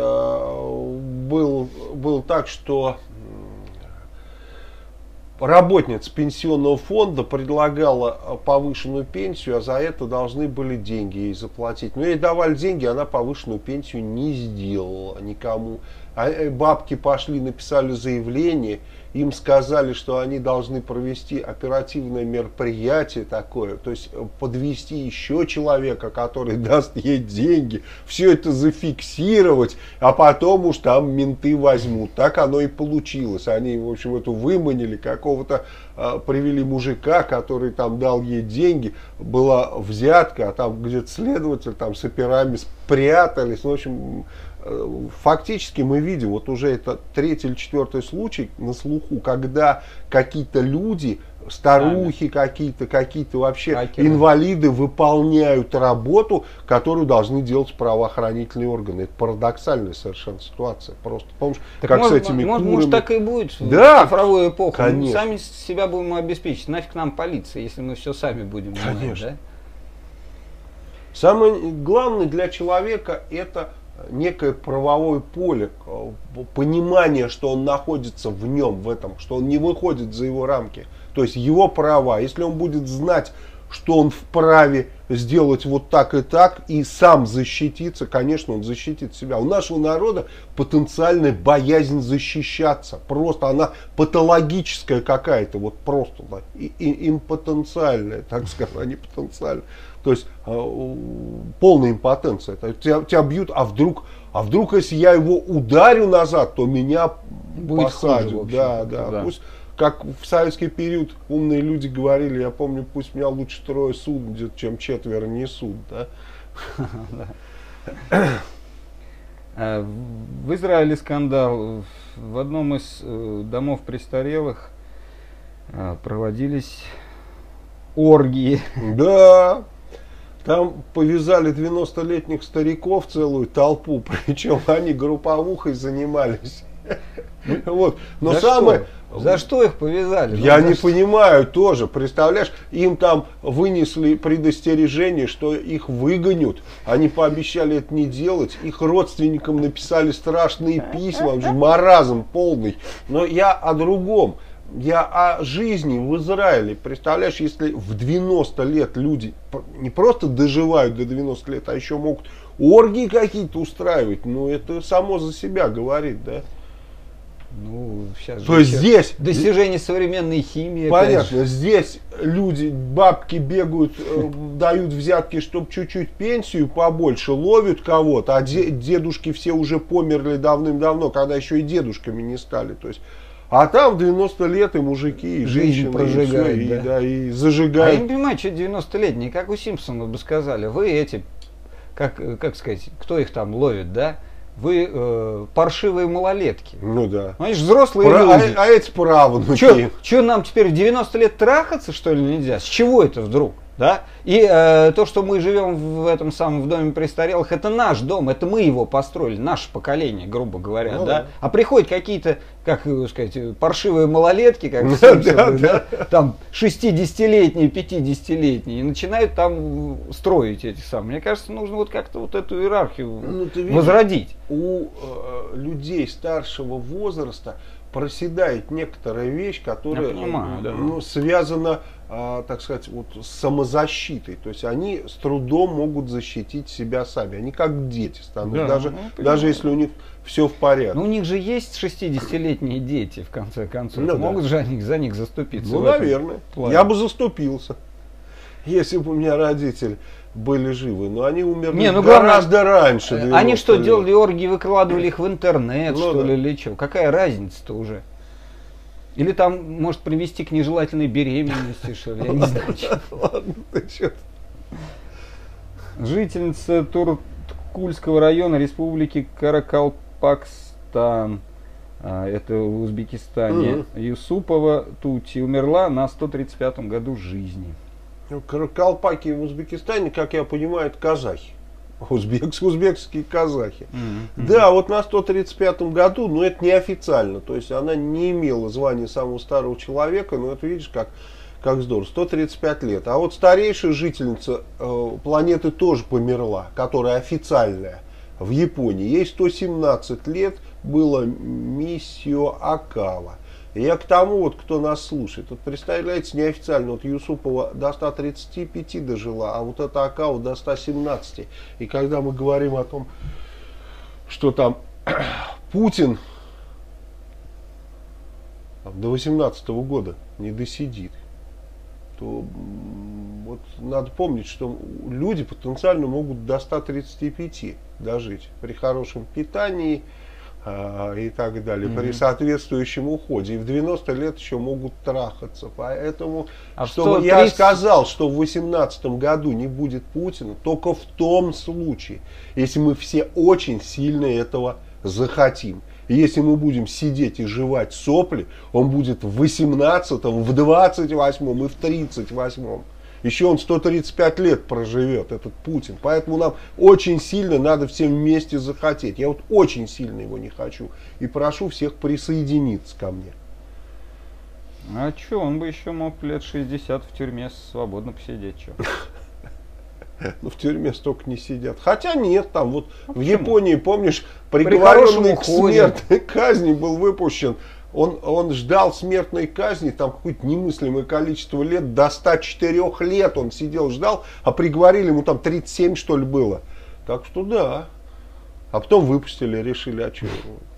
был так, что работница пенсионного фонда предлагала повышенную пенсию, а за это должны были деньги ей заплатить. Но ей давали деньги, она повышенную пенсию не сделала никому. бабки пошли, написали заявление, им сказали, что они должны провести оперативное мероприятие такое, то есть подвести еще человека, который даст ей деньги, все это зафиксировать, а потом уж там менты возьмут. Так оно и получилось. Они, в общем, эту выманили, какого-то привели мужика, который там дал ей деньги, была взятка, а там где-то следователь там с операми спрятались. В общем, фактически мы видим, вот уже это 3-й или 4-й случай на слуху, когда какие-то люди, старухи какие-то вообще Хакеры. инвалиды выполняют работу, которую должны делать правоохранительные органы. Это парадоксальная совершенно ситуация. Просто помнишь, Так как может, с этими может так и будет Да, в цифровую эпоху. Мы конечно. сами себя будем обеспечить. Нафиг нам полиция, если мы все сами будем делать, Конечно. да? Самое главное для человека это некое правовое поле, понимание, что он находится в нем, в этом, что он не выходит за его рамки. То есть его права. Если он будет знать, что он вправе сделать вот так и сам защититься, конечно, он защитит себя. У нашего народа потенциальная боязнь защищаться. Просто она патологическая какая-то, вот просто, да, импотенциальная, так сказать, а не потенциальная. То есть полная импотенция. Тебя бьют, а вдруг, если я его ударю назад, то меня Будет посадят. хуже, в Да, общем-то, да. да. Пусть, как в советский период умные люди говорили, я помню, пусть меня лучше 3 судят, чем 4 несут. Да? В Израиле скандал. В одном из домов престарелых проводились оргии. Да, там повязали 90-летних стариков, целую толпу, причем они групповухой занимались. Вот. Но За самое... что? За что их повязали? Я Ну, не за что? понимаю тоже, представляешь, им там вынесли предостережение, что их выгонят, они пообещали это не делать, их родственникам написали страшные письма, он же маразм полный. Но я о другом, я о жизни в Израиле. Представляешь, если в 90 лет люди не просто доживают до 90 лет, а еще могут оргии какие-то устраивать, ну это само за себя говорит, да. Ну, сейчас То есть здесь достижение современной химии. опять понятно, же. здесь люди, бабки бегают, дают взятки, чтобы чуть-чуть пенсию побольше, ловят кого-то, а дедушки все уже померли давным-давно, когда еще и дедушками не стали. То есть, а там 90 лет и мужики, и Жизнь женщины, прожигают, и, всё, да. и А я зажигают. не понимаю, что 90-летние, как у Симпсонов бы сказали, вы эти, как сказать, кто их там ловит, да? Вы паршивые малолетки. Ну да. Они же взрослые люди. А эти правнуки. Что нам теперь в 90 лет трахаться, что ли, нельзя? С чего это вдруг? Да? И то, что мы живем в этом самом в доме престарелых, это наш дом, это мы его построили, наше поколение, грубо говоря. Ну, да? да. А приходят какие-то, как сказать, паршивые малолетки, как в Да, Симпсонах, да, да? Там 60-летние, 50-летние, и начинают там строить эти самые. Мне кажется, нужно вот как-то вот эту иерархию Ну, ты видишь, возродить. у людей старшего возраста проседает некоторая вещь, которая Я понимаю, да. связана, так сказать, вот с самозащитой. То есть они с трудом могут защитить себя сами. Они как дети станут, Да, даже, ну, даже понимаю. если у них все в порядке. Ну, у них же есть 60-летние дети, в конце концов. Ну, да. Могут же они за них заступиться. Ну, в этом наверное. плане. Я бы заступился, если бы у меня родители были живы. Но они умерли Не, ну, гораздо раньше. Они 90 что, лет. делали оргии, выкладывали их в интернет, Ну, что да. ли, или что? Какая разница-то уже? Или там может привести к нежелательной беременности, что ли, я не знаю. чё. Ладно, ты чё? Жительница Турткульского района Республики Каракалпакстан, это в Узбекистане, Юсупова Тути, умерла на 135-м году жизни. Ну, Каракалпаки в Узбекистане, как я понимаю, это казахи. Узбекские казахи. Да, вот на 135-м году, но это неофициально. То есть она не имела звания самого старого человека, но это видишь, как здорово. 135 лет. А вот старейшая жительница планеты тоже померла, которая официальная, в Японии. Ей 117 лет было, Мисио Акава. И я к тому, вот, кто нас слушает, вот представляете, неофициально, вот Юсупова до 135 дожила, а вот эта Акава до 117. И когда мы говорим о том, что там Путин до 2018 года не досидит, то вот надо помнить, что люди потенциально могут до 135 дожить при хорошем питании и так далее, при соответствующем уходе. И в 90 лет еще могут трахаться. Поэтому, чтобы я сказал, что в 2018 году не будет Путина, только в том случае, если мы все очень сильно этого захотим. И если мы будем сидеть и жевать сопли, он будет в 18-м, в 28-м и в 38-м. Еще он 135 лет проживет, этот Путин. Поэтому нам очень сильно надо всем вместе захотеть. Я вот очень сильно его не хочу. И прошу всех присоединиться ко мне. А что, он бы еще мог лет 60 в тюрьме свободно посидеть. Чё? Ну, в тюрьме столько не сидят. Хотя нет, там вот в Японии, помнишь, приговоренный к смертной казни был выпущен. Он ждал смертной казни, там какое-то немыслимое количество лет, до 104 лет он сидел, ждал, а приговорили ему там 37, что ли, было. Так что да. А потом выпустили, решили, а что.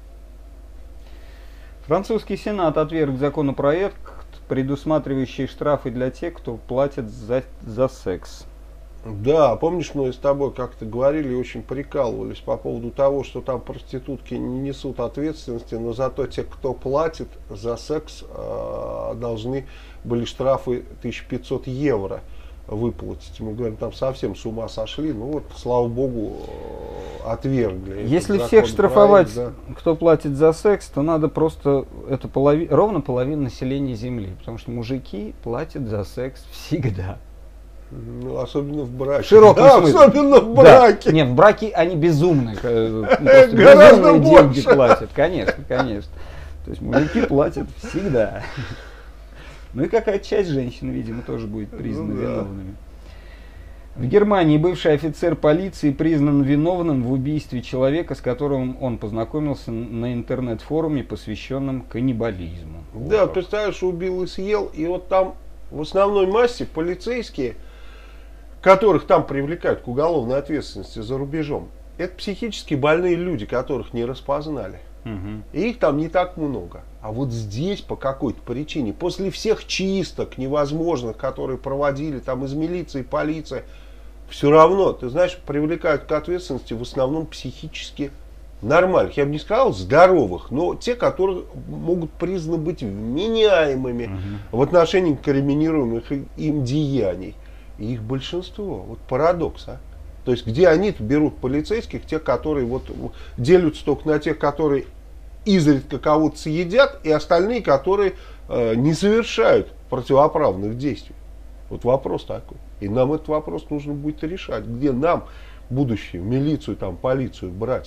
Французский Сенат отверг законопроект, предусматривающий штрафы для тех, кто платит за секс. Да, помнишь, мы с тобой как-то говорили и очень прикалывались по поводу того, что там проститутки не несут ответственности, но зато те, кто платит за секс, должны были штрафы 1500 евро выплатить. Мы говорим, там совсем с ума сошли, ну вот, слава богу, отвергли. Если всех штрафовать, да, кто платит за секс, то надо просто, это ровно половина населения Земли, потому что мужики платят за секс всегда. Ну, особенно в браке. В широком смысле. Особенно в браке. Да. Не, в браке они безумные. Гораздо безумные деньги платят. Конечно, конечно. То есть мужики платят всегда. Ну и какая-то часть женщин, видимо, тоже будет признана виновными. В Германии бывший офицер полиции признан виновным в убийстве человека, с которым он познакомился на интернет-форуме, посвященном каннибализму. Да, представляешь, убил и съел, и вот там в основной массе полицейские, которых там привлекают к уголовной ответственности за рубежом, это психически больные люди, которых не распознали. И их там не так много. А вот здесь по какой-то причине, после всех чисток невозможных, которые проводили там из милиции, полиции, все равно, ты знаешь, привлекают к ответственности в основном психически нормальных. Я бы не сказал здоровых, но те, которые могут признаны быть вменяемыми в отношении криминируемых им деяний. И их большинство. Вот парадокс, а. То есть, где они берут полицейских, те, которые вот делятся только на тех, которые изредка кого-то съедят, и остальные, которые не совершают противоправных действий. Вот вопрос такой. И нам этот вопрос нужно будет решать. Где нам, будущее, милицию, там, полицию брать?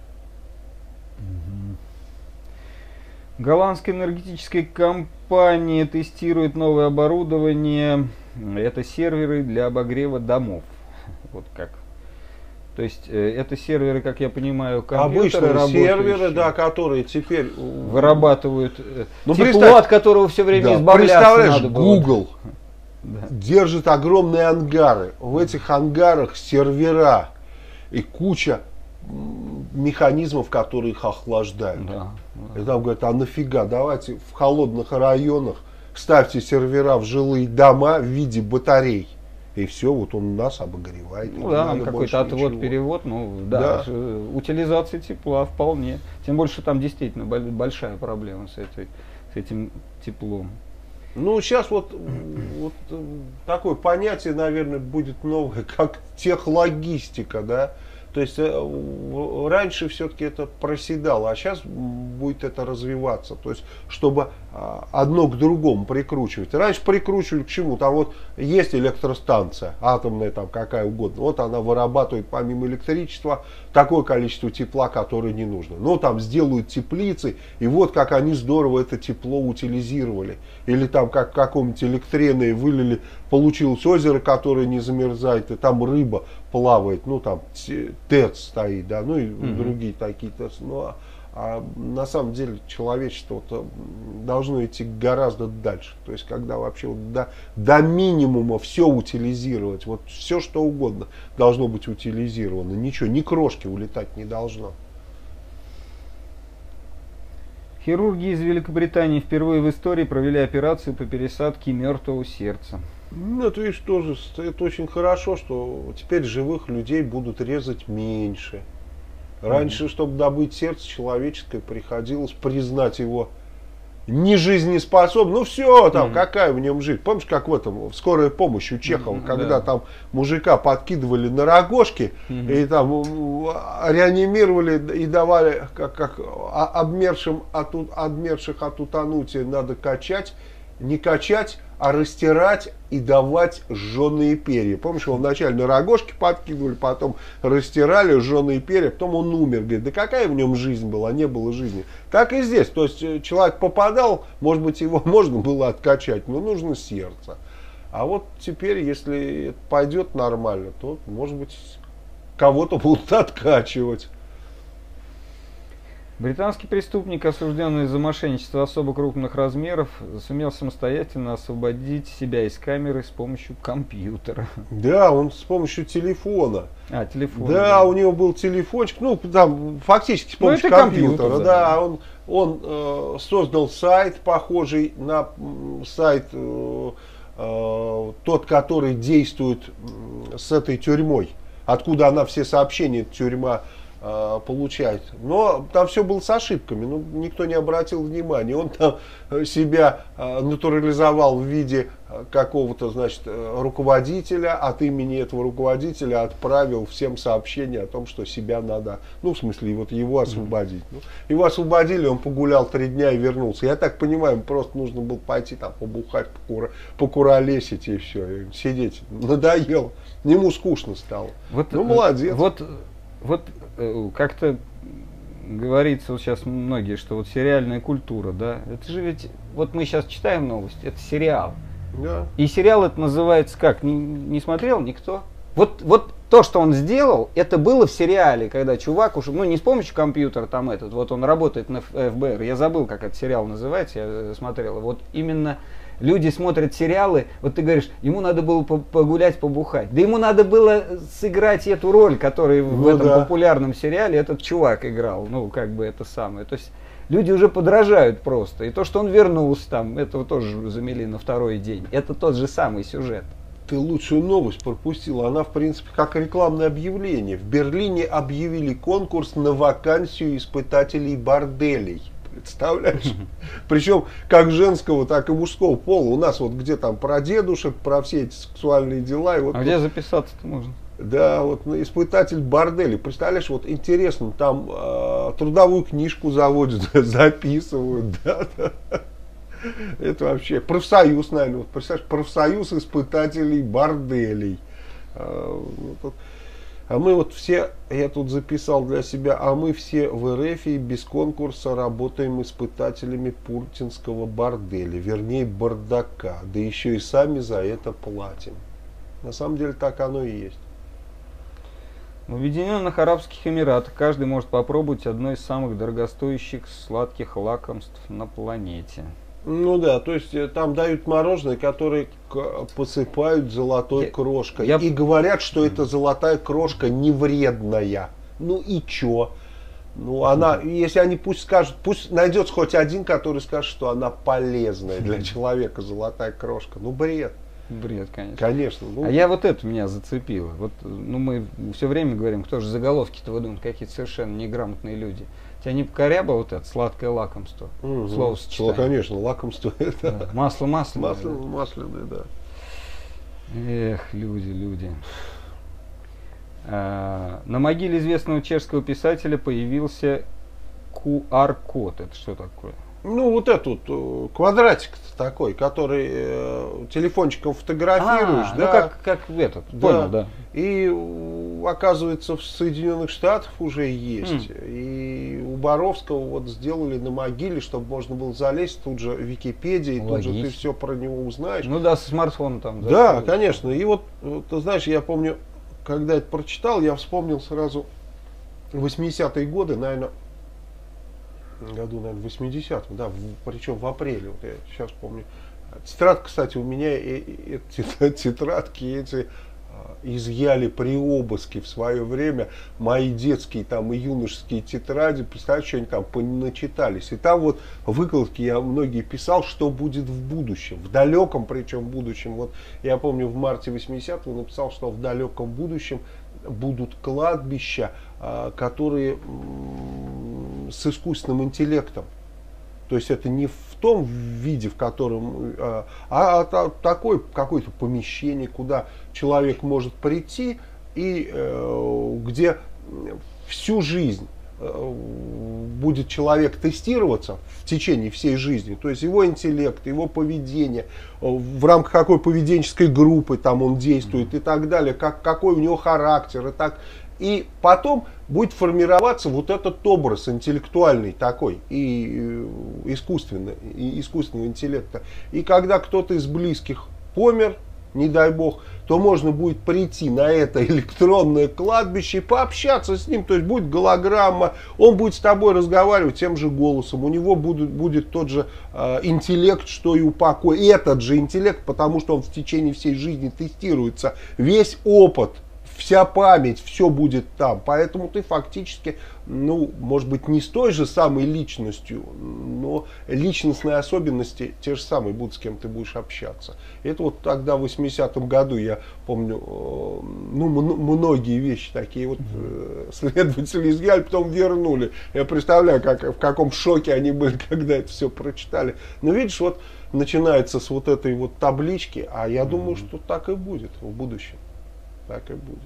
Голландская энергетическая компания тестирует новое оборудование. Это серверы для обогрева домов. Вот как. То есть это серверы, как я понимаю, компьютеры обычные серверы, да, которые теперь вырабатывают тепло, от которого все время избавляться надо было. Google держит огромные ангары. В этих ангарах сервера и куча механизмов, которые их охлаждают. И там говорят, а нафига, давайте в холодных районах ставьте сервера в жилые дома в виде батарей. И все, вот он нас обогревает. Ну да, какой-то отвод-перевод, ну да, утилизация тепла вполне. Тем больше там действительно большая проблема с этим теплом. Ну, сейчас вот такое понятие, наверное, будет новое, как техлогистика, да. То есть раньше все-таки это проседало, а сейчас будет это развиваться. То есть, чтобы одно к другому прикручивать. Раньше прикручивали к чему? Там вот есть электростанция, атомная там какая угодно. Вот она вырабатывает помимо электричества такое количество тепла, которое не нужно. Но там сделают теплицы, и вот как они здорово это тепло утилизировали. Или там как в каком-нибудь Электрене вылили, получилось озеро, которое не замерзает, и там рыба плавает, ну там ТЭЦ стоит, да, ну и другие такие ТЭЦ. Ну, а на самом деле человечество должно идти гораздо дальше. То есть, когда вообще вот до минимума все утилизировать, вот все что угодно должно быть утилизировано. Ничего, ни крошки улетать не должно. Хирурги из Великобритании впервые в истории провели операцию по пересадке мертвого сердца. Ну, это, видишь, тоже это очень хорошо, что теперь живых людей будут резать меньше. Раньше, чтобы добыть сердце человеческое, приходилось признать его нежизнеспособным. Ну все, там, какая в нем жизнь. Помнишь, как в этом, в «Скорая помощь» у Чехова, когда там мужика подкидывали на рогожки, и там реанимировали и давали, как обмерших от утонутия надо качать, не качать, а растирать и давать жженые перья. Помнишь, его вначале на рогожки подкидывали, потом растирали жженые перья, потом он умер. Говорит, да какая в нем жизнь была, не было жизни. Так и здесь. То есть человек попадал, может быть, его можно было откачать, но нужно сердце. А вот теперь, если это пойдет нормально, то, может быть, кого-то будут откачивать. Британский преступник, осужденный за мошенничество особо крупных размеров, сумел самостоятельно освободить себя из камеры с помощью компьютера. Да, он с помощью телефона. Телефон. Да, у него был телефончик, ну, там, фактически с помощью компьютера. Да, он создал сайт, похожий на сайт, тот, который действует с этой тюрьмой, откуда она все сообщения, тюрьма, получать. Но там все было с ошибками, ну, никто не обратил внимания. Он там себя натурализовал в виде какого-то, значит, руководителя, от имени этого руководителя отправил всем сообщение о том, что себя надо, ну, в смысле, вот его освободить. Ну, его освободили, он погулял 3 дня и вернулся. Я так понимаю, просто нужно было пойти там побухать, покуролесить и все, и сидеть. Надоело, ему скучно стало. Вот, ну, молодец. Вот как-то говорится вот сейчас многие, что вот сериальная культура, да, это же ведь, вот мы сейчас читаем новости, это сериал. Да. И сериал это называется как? Не смотрел никто? Вот то, что он сделал, это было в сериале, когда чувак уж, ну не с помощью компьютера там этот, вот он работает на ФБР, я забыл, как этот сериал называется, я смотрел, вот именно люди смотрят сериалы, вот ты говоришь, ему надо было погулять, побухать. Да ему надо было сыграть эту роль, которую в этом популярном сериале этот чувак играл. Ну, как бы это самое. То есть люди уже подражают просто. И то, что он вернулся там, этого тоже замели на 2-й день. Это тот же самый сюжет. Ты лучшую новость пропустила. Она, в принципе, как рекламное объявление. В Берлине объявили конкурс на вакансию испытателей борделей. Представляешь? Причем как женского, так и мужского пола. У нас вот где там про дедушек, про все эти сексуальные дела. И вот где записаться-то можно? Да, вот испытатель борделей. Представляешь, вот интересно, там трудовую книжку заводят, записывают. Да. Это вообще профсоюз, наверное. Вот, представляешь, профсоюз испытателей борделей. А мы вот все, я тут записал для себя, а мы все в РФ без конкурса работаем испытателями путинского борделя, вернее бардака, да еще и сами за это платим. На самом деле так оно и есть. В Объединенных Арабских Эмиратах каждый может попробовать одно из самых дорогостоящих сладких лакомств на планете. Ну да, то есть там дают мороженое, которое посыпают золотой крошкой. И говорят, что эта золотая крошка не вредная. Ну и чё? Ну она, если они пусть скажут, пусть найдется хоть один, который скажет, что она полезная для человека, золотая крошка. Ну бред. Бред, конечно. Конечно. Ну. А я вот это меня зацепило. Вот, ну мы все время говорим, кто же заголовки-то выдумывает, какие-то совершенно неграмотные люди. Тебя не покорябо вот это сладкое лакомство? Словосочетание. Конечно, лакомство это. Да. Масло масляное. Масляное, да. Эх, люди. На могиле известного чешского писателя появился QR-код. Это что такое? Ну, вот этот квадратик такой, который телефончиком фотографируешь, да? Ну, как этот, да. Понял, да. И оказывается, в Соединенных Штатах уже есть. И у Боровского вот сделали на могиле, чтобы можно было залезть, тут же Википедия, и тут же ты все про него узнаешь. Ну да, со смартфона там. Да, конечно. И вот, ты знаешь, я помню, когда это прочитал, я вспомнил сразу 80-е годы, наверное, году, наверное, 80-м, да, причем в апреле, вот я сейчас помню. Тетрадка, кстати, у меня, тетрадки эти изъяли при обыске в свое время мои детские там и юношеские тетради, представляете, что они там начитались. И там вот выкладки я многие писал, что будет в будущем, в далеком причем будущем. Вот я помню в марте 80-го написал, что в далеком будущем будут кладбища, которые с искусственным интеллектом. То есть это не в том виде, в котором, такое какое-то помещение, куда человек может прийти и где всю жизнь будет человек тестироваться в течение всей жизни, то есть его интеллект, его поведение, в рамках какой поведенческой группы там он действует и так далее, какой у него характер и так. И потом будет формироваться вот этот образ интеллектуальный такой и искусственного интеллекта. И когда кто-то из близких помер, не дай бог, то можно будет прийти на это электронное кладбище и пообщаться с ним. То есть будет голограмма, он будет с тобой разговаривать тем же голосом, у него будет тот же интеллект, что и у покоя. И этот же интеллект, потому что он в течение всей жизни тестируется. Весь опыт, вся память, все будет там. Поэтому ты фактически, ну, может быть, не с той же самой личностью, но личностные особенности те же самые будут, с кем ты будешь общаться. Это вот тогда, в 80-м году, я помню, ну, многие вещи такие вот следователи изъяли, потом вернули. Я представляю, в каком шоке они были, когда это все прочитали. Но видишь, вот начинается с вот этой вот таблички, а я думаю, что так и будет в будущем. Так и будет.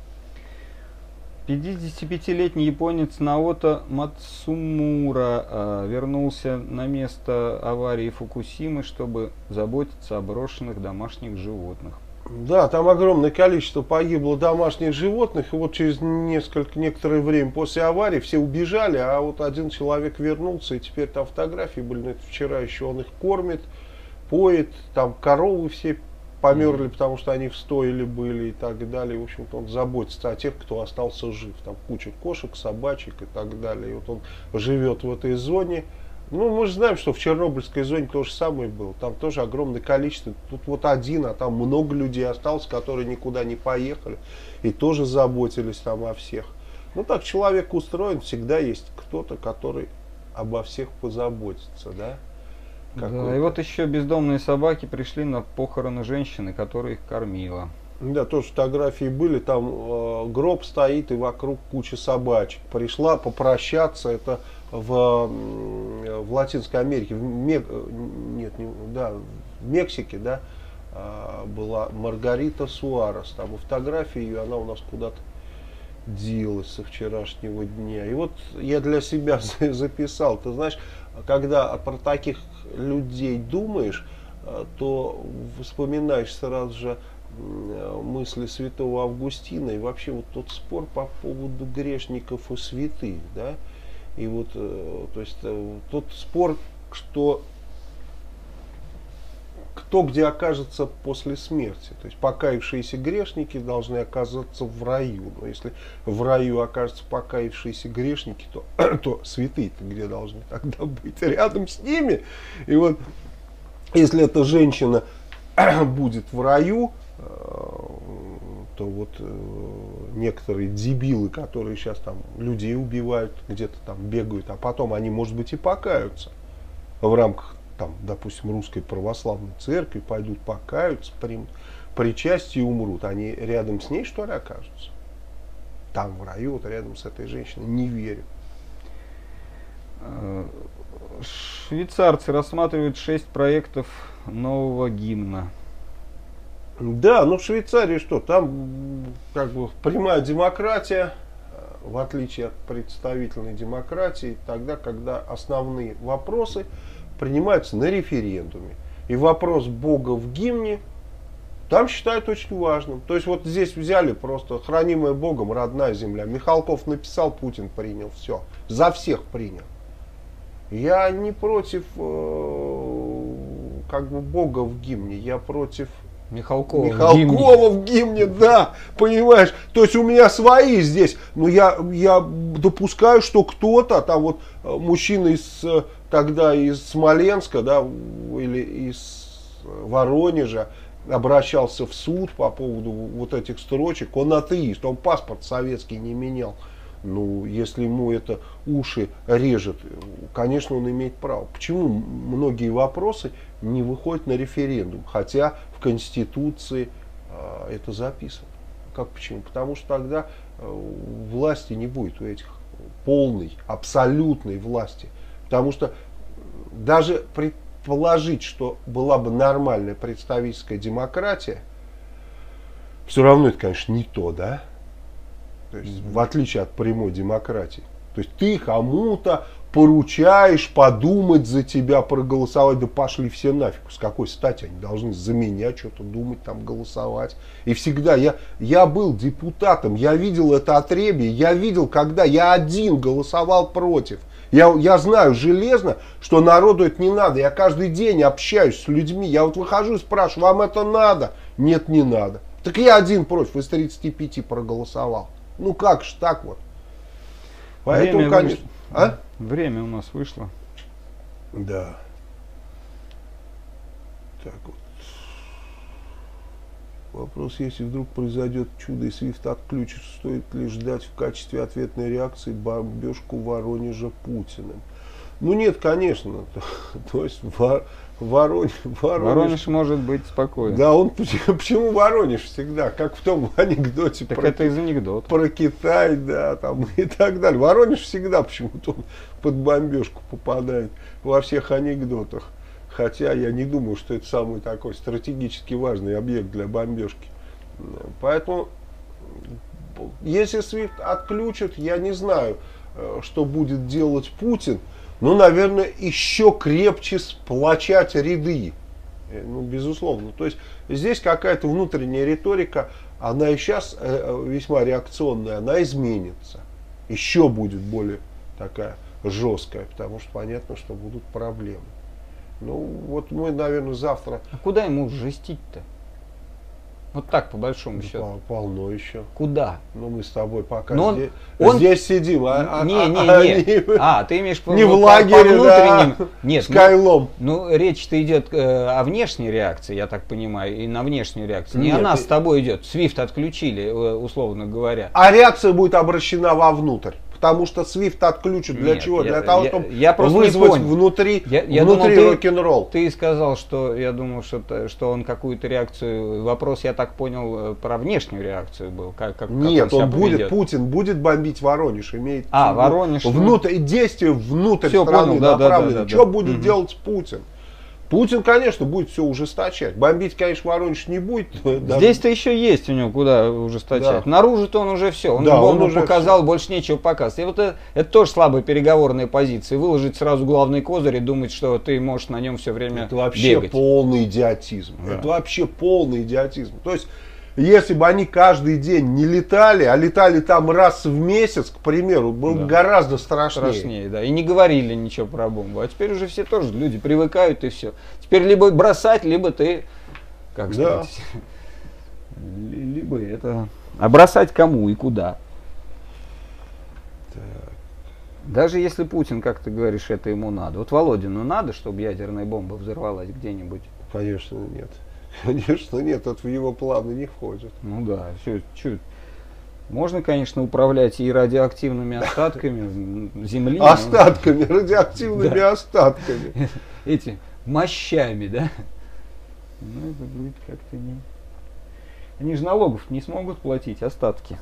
55-летний японец Наото Мацумура вернулся на место аварии Фукусимы, чтобы заботиться о брошенных домашних животных. Да, там огромное количество погибло домашних животных, и вот через некоторое время после аварии все убежали, а вот один человек вернулся, и теперь там фотографии были, но это вчера еще он их кормит, поет, там коровы все померли, потому что они в стойле были и так далее. В общем-то, он заботится о тех, кто остался жив. Там куча кошек, собачек и так далее. И вот он живет в этой зоне. Ну, мы же знаем, что в Чернобыльской зоне то же самое было. Там тоже огромное количество. Тут вот один, а там много людей осталось, которые никуда не поехали. И тоже заботились там о всех. Ну, так человек устроен. Всегда есть кто-то, который обо всех позаботится, да? Да, и вот еще бездомные собаки пришли на похороны женщины, которая их кормила. Да, тоже фотографии были, там гроб стоит и вокруг куча собачек. Пришла попрощаться, это в Латинской Америке, в Мексике, да, была Маргарита Суарес. Там и фотография ее, она у нас куда-то делась со вчерашнего дня. И вот я для себя записал, ты знаешь, когда про таких людей думаешь, то вспоминаешь сразу же мысли святого Августина и вообще вот тот спор по поводу грешников и святых, да, и вот, то есть тот спор, что кто где окажется после смерти. То есть покаявшиеся грешники должны оказаться в раю. Но если в раю окажутся покаявшиеся грешники, то святые-то где должны тогда быть? Рядом с ними. И вот если эта женщина будет в раю, то вот некоторые дебилы, которые сейчас там людей убивают, где-то там бегают, а потом они, может быть, и покаются в рамках там, допустим, русской православной церкви, пойдут покаются, примут причастие и умрут. Они рядом с ней, что ли, окажутся? Там, в раю, вот рядом с этой женщиной. Не верю. Швейцарцы рассматривают 6 проектов нового гимна. Да, ну в Швейцарии что? Там как бы прямая демократия, в отличие от представительной демократии, тогда, когда основные вопросы принимаются на референдуме. И вопрос Бога в гимне там считают очень важным. То есть вот здесь взяли просто хранимая Богом родная земля. Михалков написал, Путин принял. Все. За всех принял. Я не против как бы Бога в гимне. Я против Михалкова в гимне, да, понимаешь, то есть у меня свои здесь, но я допускаю, что кто-то, там вот мужчина тогда из Смоленска, да, или из Воронежа, обращался в суд по поводу вот этих строчек, он атеист, он паспорт советский не менял. Ну, если ему это уши режет, конечно, он имеет право. Почему многие вопросы не выходят на референдум, хотя в Конституции это записано? Как почему? Потому что тогда власти не будет у этих, полной, абсолютной власти. Потому что даже предположить, что была бы нормальная представительская демократия, все равно это, конечно, не то, да? То есть, в отличие от прямой демократии. То есть ты кому-то поручаешь подумать за тебя, проголосовать, да пошли все нафиг. С какой стати они должны за меня что-то думать, там голосовать. И всегда я был депутатом, я видел это отребье, я видел, когда я один голосовал против. Я знаю железно, что народу это не надо. Я каждый день общаюсь с людьми. Я вот выхожу и спрашиваю, вам это надо? Нет, не надо. Так я один против, из 35 проголосовал. Ну как ж так вот? Поэтому, Время конечно... А? Время у нас вышло. Да. Так вот. Вопрос, если вдруг произойдет чудо и Свифт отключит, стоит ли ждать в качестве ответной реакции бомбежку Воронежа Путиным? Ну нет, конечно. То есть Воронеж может быть спокоен. Да, он почему Воронеж всегда, как в том анекдоте Так это из анекдота. про Китай, да, там и так далее. Воронеж всегда почему-то под бомбежку попадает во всех анекдотах. Хотя я не думаю, что это самый такой стратегически важный объект для бомбежки. Поэтому, если SWIFT отключат, я не знаю, что будет делать Путин. Ну, наверное, еще крепче сплочать ряды. Ну, безусловно. То есть, здесь какая-то внутренняя риторика, она и сейчас весьма реакционная, она изменится. Еще будет более такая жесткая, потому что понятно, что будут проблемы. Ну, вот мы, наверное, завтра... А куда ему жестить-то? Вот так, по большому счету. Полно еще. Куда? Ну, мы с тобой пока здесь сидим. Ты имеешь не в лагере, по внутренним... Да, нет, с Кайлом. Ну, речь-то идет о внешней реакции, я так понимаю, и на внешнюю реакцию. Не Нет, она с тобой идет. SWIFT отключили, условно говоря. А реакция будет обращена вовнутрь. Потому что SWIFT отключат для чего? Для того, чтобы вызвать внутри рок-н-ролл. Ты сказал, что я думал, что он какую-то реакцию. Вопрос, я так понял, про внешнюю реакцию был. Нет, Путин будет бомбить Воронеж. Имеет Воронеж. Действие внутрь все, страны понял, направлено. Что будет делать Путин? Путин, конечно, будет все ужесточать. Бомбить, конечно, Воронеж не будет. Здесь-то еще есть у него куда ужесточать. Да. Наружу-то он уже все. Он бомбу показал, больше нечего показывать. И вот это тоже слабая переговорная позиция. Выложить сразу главный козырь и думать, что ты можешь на нем все время это вообще бегать. Полный идиотизм. Да. Это вообще полный идиотизм. То есть, если бы они каждый день не летали, а летали там раз в месяц, к примеру, было бы гораздо страшнее. Да. И не говорили ничего про бомбу. А теперь уже все тоже люди привыкают и все. Теперь либо бросать, либо ты, как сказать, либо это... А бросать кому и куда? Так. Даже если Путин, как ты говоришь, это ему надо. Вот Володину надо, чтобы ядерная бомба взорвалась где-нибудь? Конечно, нет. Конечно, нет, это в его планы не входит. Ну да, можно, конечно, управлять и радиоактивными остатками Земли. Остатками, радиоактивными остатками. Эти мощами, да? Ну, это будет как-то не... Они же налогов не смогут платить, остатки.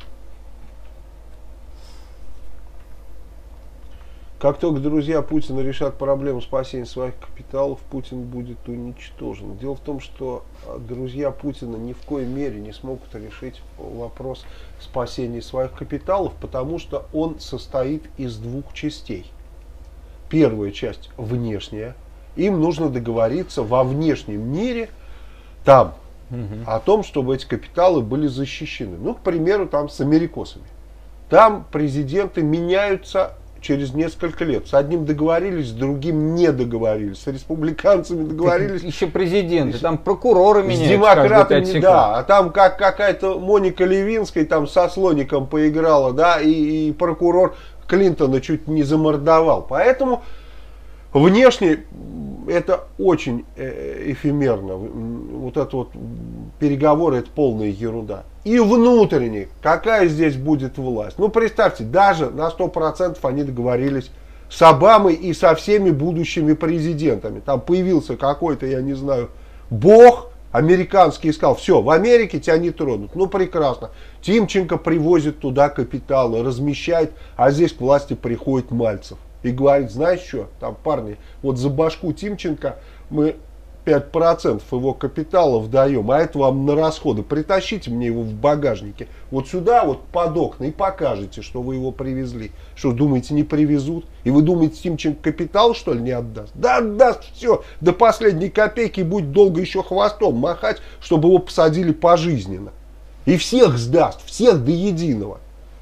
Как только друзья Путина решат проблему спасения своих капиталов, Путин будет уничтожен. Дело в том, что друзья Путина ни в коей мере не смогут решить вопрос спасения своих капиталов, потому что он состоит из двух частей. Первая часть внешняя. Им нужно договориться во внешнем мире там о том, чтобы эти капиталы были защищены. Ну, к примеру, там с америкосами. Там президенты меняются через несколько лет. С одним договорились, с другим не договорились. С республиканцами договорились. Еще президенты, там прокуроры меняются. С демократами, да. А там как какая-то Моника Левинская там со слоником поиграла, да, и прокурор Клинтона чуть не замордовал. Поэтому внешне это очень эфемерно. Вот это вот переговоры, это полная ерунда. И внутренне, какая здесь будет власть? Ну, представьте, даже на 100% они договорились с Обамой и со всеми будущими президентами. Там появился какой-то, я не знаю, бог американский и сказал: все, в Америке тебя не тронут. Ну, прекрасно. Тимченко привозит туда капиталы, размещает, а здесь к власти приходит Мальцев. И говорит: знаешь что, там, парни, вот за башку Тимченко мы 5% его капиталов даем, а это вам на расходы. Притащите мне его в багажнике. Вот сюда, вот под окна, и покажете, что вы его привезли. Что, думаете, не привезут? И вы думаете, Тимченко капитал, что ли, не отдаст? Да отдаст все, до последней копейки, и будет долго еще хвостом махать, чтобы его посадили пожизненно. И всех сдаст, всех до единого.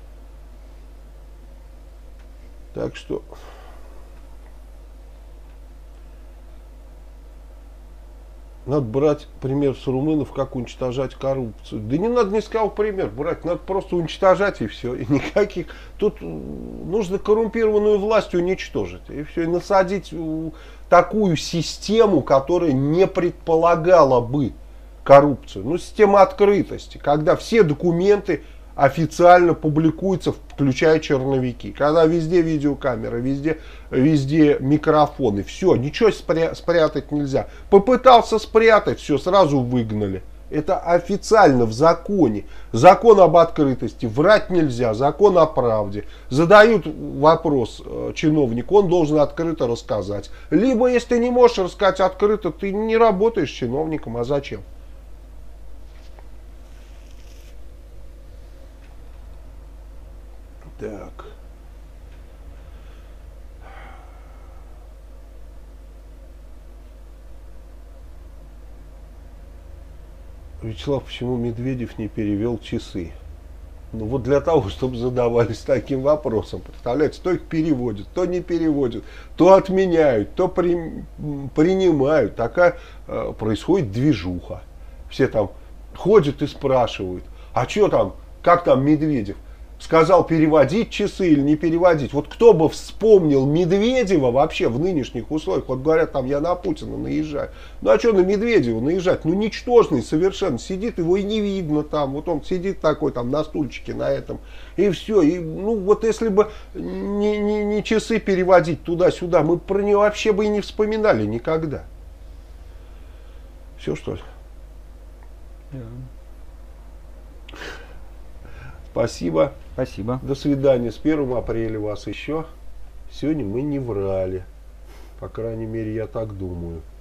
Так что... Надо брать пример с румынов, как уничтожать коррупцию. Да не надо ни с кого пример брать, надо просто уничтожать и все. И никаких. Тут нужно коррумпированную власть уничтожить. И все. И насадить такую систему, которая не предполагала бы коррупцию. Ну, система открытости, когда все документы официально публикуются, включая черновики. Когда везде видеокамеры, везде микрофоны. Все, ничего спрятать нельзя. Попытался спрятать, все, сразу выгнали. Это официально в законе. Закон об открытости. Врать нельзя. Закон о правде. Задают вопрос чиновнику, он должен открыто рассказать. Либо, если ты не можешь рассказать открыто, ты не работаешь чиновником. А зачем? Так. Вячеслав, почему Медведев не перевел часы? Ну вот для того, чтобы задавались таким вопросом. Представляете, то их переводят, то не переводят, то отменяют, то принимают. Такая происходит движуха. Все там ходят и спрашивают: а что там, как там Медведев? Сказал переводить часы или не переводить. Вот кто бы вспомнил Медведева вообще в нынешних условиях. Вот говорят, там я на Путина наезжаю. Ну а что на Медведева наезжать? Ну ничтожный совершенно. Сидит, его и не видно там. Вот он сидит такой там на стульчике на этом. И все. И, ну вот если бы не часы переводить туда-сюда, мы про него вообще бы и не вспоминали никогда. Все, что ли? Спасибо. Спасибо. До свидания. С 1 апреля вас еще. Сегодня мы не врали. По крайней мере, я так думаю.